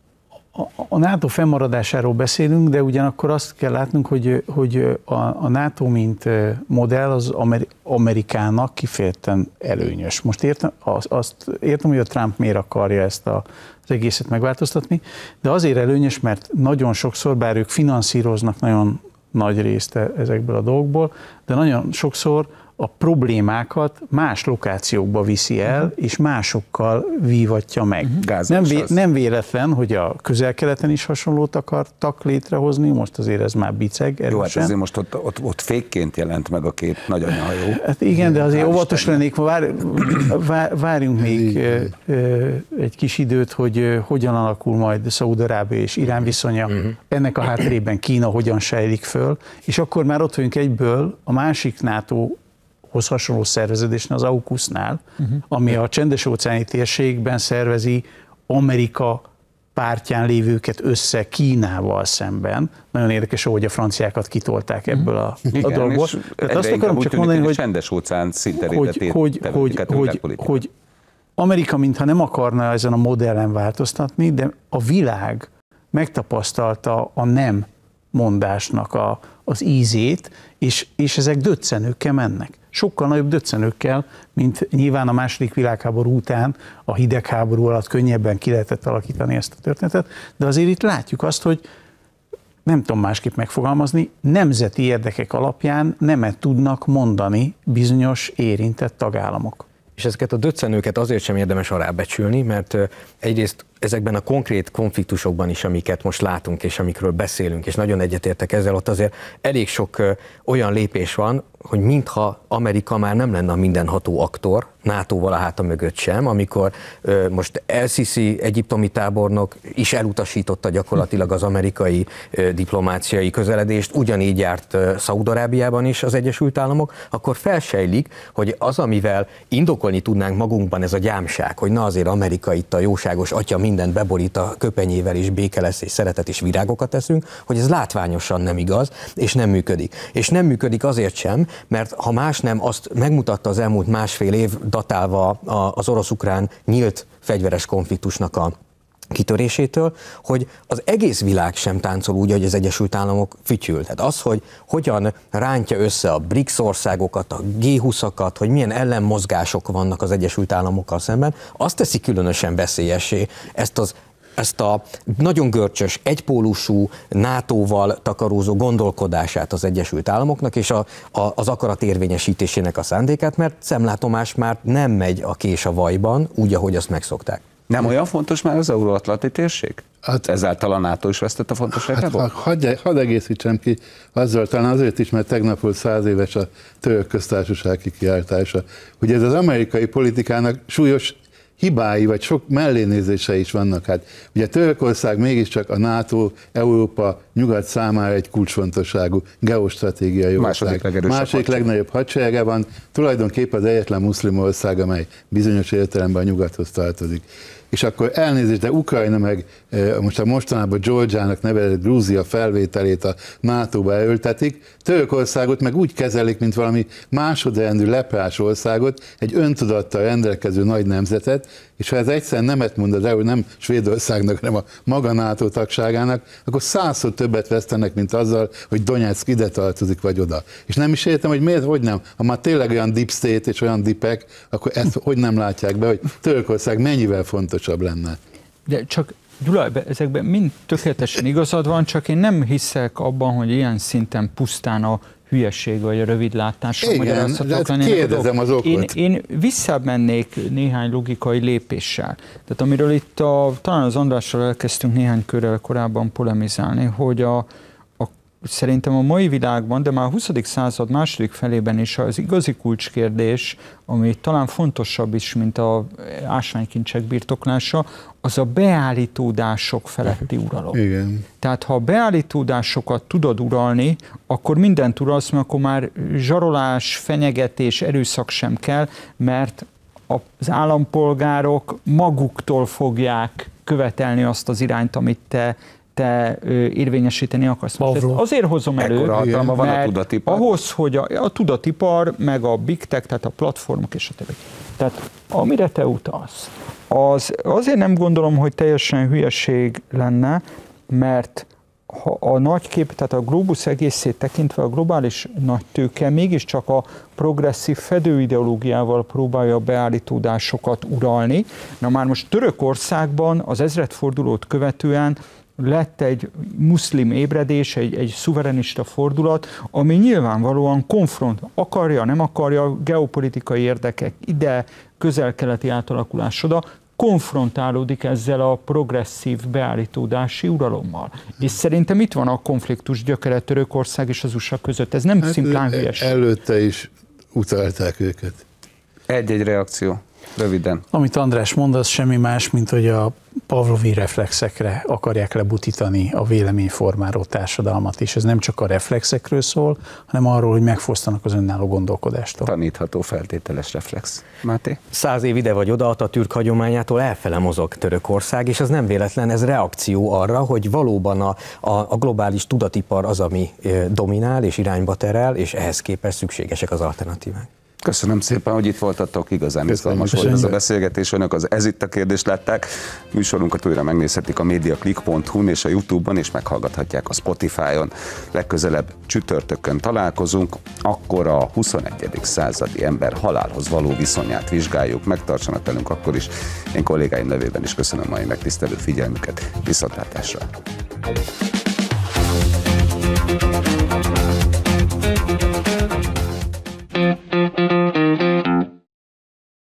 a NATO fennmaradásáról beszélünk, de ugyanakkor azt kell látnunk, hogy, hogy a, a NATO mint modell az Amerikának kifejezetten előnyös. Most értem, az, azt értem, hogy a Trump miért akarja ezt a, az egészet megváltoztatni, de azért előnyös, mert nagyon sokszor, bár ők finanszíroznak nagyon nagy részt ezekből a dolgokból, de nagyon sokszor a problémákat más lokációkba viszi el, uh-huh. és másokkal vívatja meg. Uh-huh. Nem, vé, nem véletlen, hogy a Közel-Keleten is hasonlót akartak létrehozni, most azért ez már biceg erősen. Jó, hát azért most ott, ott, ott fékként jelent meg a két nagyanyahajó. Hát igen, de azért óvatos lennék, vár, vár, várjunk még egy kis időt, hogy hogyan alakul majd Szaúd-Arábia és Irán viszonya, uh-huh. ennek a hátterében Kína hogyan sejlik föl, és akkor már ott vagyunk egyből a másik NATO hoz hasonló szerveződésnél, az AUKUS-nál, uh-huh. ami a csendes-óceáni térségben szervezi Amerika pártján lévőket össze Kínával szemben. Nagyon érdekes, ahogy a franciákat kitolták ebből a, igen, a dolgból. Tehát azt akarom csak mondani, hogy csendes-óceán szinten hogy, hogy, hogy, hogy, hogy Amerika mintha nem akarna ezen a modellen változtatni, de a világ megtapasztalta a nem mondásnak a, az ízét, és, és ezek döccenőkkel mennek. Sokkal nagyobb döccenőkkel, mint nyilván a második világháború után, a hidegháború alatt könnyebben ki lehetett alakítani ezt a történetet, de azért itt látjuk azt, hogy nem tudom másképp megfogalmazni, nemzeti érdekek alapján nemet tudnak mondani bizonyos érintett tagállamok. És ezeket a döccenőket azért sem érdemes alábecsülni, mert egyrészt ezekben a konkrét konfliktusokban is, amiket most látunk, és amikről beszélünk, és nagyon egyetértek ezzel, ott azért elég sok olyan lépés van, hogy mintha Amerika már nem lenne a mindenható aktor, nátóval a háta mögött sem, amikor ö, most el-Sisi egyiptomi tábornok is elutasította gyakorlatilag az amerikai ö, diplomáciai közeledést, ugyanígy járt ö, Szaúd-Arábiában is az Egyesült Államok, akkor felsejlik, hogy az, amivel indokolni tudnánk magunkban ez a gyámság, hogy na azért Amerika itt a jóságos atya mindent beborít a köpenyével, és béke lesz, és szeretet és virágokat teszünk, hogy ez látványosan nem igaz, és nem működik. És nem működik azért sem, mert ha más nem, azt megmutatta az elmúlt másfél év datálva az orosz-ukrán nyílt fegyveres konfliktusnak a kitörésétől, hogy az egész világ sem táncol úgy, hogy az Egyesült Államok fütyül. Tehát az, hogy hogyan rántja össze a BRICS országokat, a G húsz-akat, hogy milyen ellenmozgások vannak az Egyesült Államokkal szemben, azt teszi különösen veszélyessé ezt az ezt a nagyon görcsös, egypólusú nátóval takarózó gondolkodását az Egyesült Államoknak, és a, a, az akarat érvényesítésének a szándékát, mert szemlátomás már nem megy a kés a vajban, úgy, ahogy azt megszokták. Nem olyan fontos már az euróatlanti térség? Hát, ezáltal a NATO is vesztett a fontosságából? Hát, hadd, hadd egészítsem ki, azzal talán azért is, mert tegnap volt száz éves a török köztársaság kikiáltása. Ugye ez az amerikai politikának súlyos hibái, vagy sok mellénézései is vannak. Hát ugye Törökország mégiscsak a NATO, Európa, Nyugat számára egy kulcsfontosságú geostratégiai Második ország. Második legnagyobb hadserege van, tulajdonképpen az egyetlen muszlim ország, amely bizonyos értelemben a nyugathoz tartozik. És akkor elnézést, de Ukrajna meg most a mostanában Georgiának nevezett Grúzia felvételét a nátóba erőltetik, Törökországot meg úgy kezelik, mint valami másodrendű leprás országot, egy öntudattal rendelkező nagy nemzetet, és ha ez egyszerűen nemet mond az EU, nem Svédországnak, hanem a maga NATO tagságának, akkor százszor többet vesztenek, mint azzal, hogy Donetsk ide tartozik, vagy oda. És nem is értem, hogy miért, hogy nem. Ha már tényleg olyan deep state és olyan dipek, akkor ezt hogy nem látják be, hogy Törökország mennyivel fontosabb lenne. De csak Gyula, ezekben mind tökéletesen igazad van, csak én nem hiszek abban, hogy ilyen szinten pusztán a hülyeség vagy a rövidlátásra magyarázhatók lennének. Kérdezem az okot. Én, én visszamennék néhány logikai lépéssel. Tehát amiről itt a, talán az Andrással elkezdtünk néhány körrel korábban polemizálni, hogy a, a, szerintem a mai világban, de már a huszadik század második felében is az igazi kulcskérdés, ami talán fontosabb is, mint az ásványkincsek birtoklása, az a beállítódások feletti uralom. Igen. Tehát ha a beállítódásokat tudod uralni, akkor mindent uralsz, mert akkor már zsarolás, fenyegetés, erőszak sem kell, mert az állampolgárok maguktól fogják követelni azt az irányt, amit te te érvényesíteni akarsz. Azért hozom elő, mert ahhoz, hogy a, a tudatipar, meg a big tech, tehát a platformok és a többi. Tehát amire te utalsz, az azért nem gondolom, hogy teljesen hülyeség lenne, mert ha a nagy kép, tehát a globus egészét tekintve a globális nagytőke mégiscsak a progresszív fedőideológiával próbálja a beállítódásokat uralni. Na már most Törökországban az ezredfordulót követően lett egy muszlim ébredés, egy, egy szuverenista fordulat, ami nyilvánvalóan konfront, akarja, nem akarja, geopolitikai érdekek ide, közel-keleti átalakulás oda, konfrontálódik ezzel a progresszív beállítódási uralommal. És szerintem itt van a konfliktus gyökere Törökország és az u es á között. Ez nem hát szimplán hülyeség. Előtte is utalták őket. Egy-egy reakció. Röviden. Amit András mond, az semmi más, mint hogy a pavlovi reflexekre akarják lebutítani a véleményformáló társadalmat, és ez nem csak a reflexekről szól, hanem arról, hogy megfosztanak az önálló gondolkodástól. Tanítható feltételes reflex. Máté? Száz év ide vagy oda a türk hagyományától elfele mozog Törökország, és az nem véletlen, ez reakció arra, hogy valóban a, a, a globális tudatipar az, ami dominál és irányba terel, és ehhez képest szükségesek az alternatívák. Köszönöm szépen, hogy itt voltatok, igazán izgalmas volt ez a beszélgetés. Önök az Ez itt a kérdés látták. Műsorunkat újra megnézhetik a mediaclick pont hu-n és a YouTube-on, és meghallgathatják a Spotify-on. Legközelebb csütörtökön találkozunk, akkor a huszonegyedik századi ember halálhoz való viszonyát vizsgáljuk. Megtartsanak velünk akkor is. Én kollégáim nevében is köszönöm mai megtisztelő figyelmüket. Viszontlátásra! Thank you.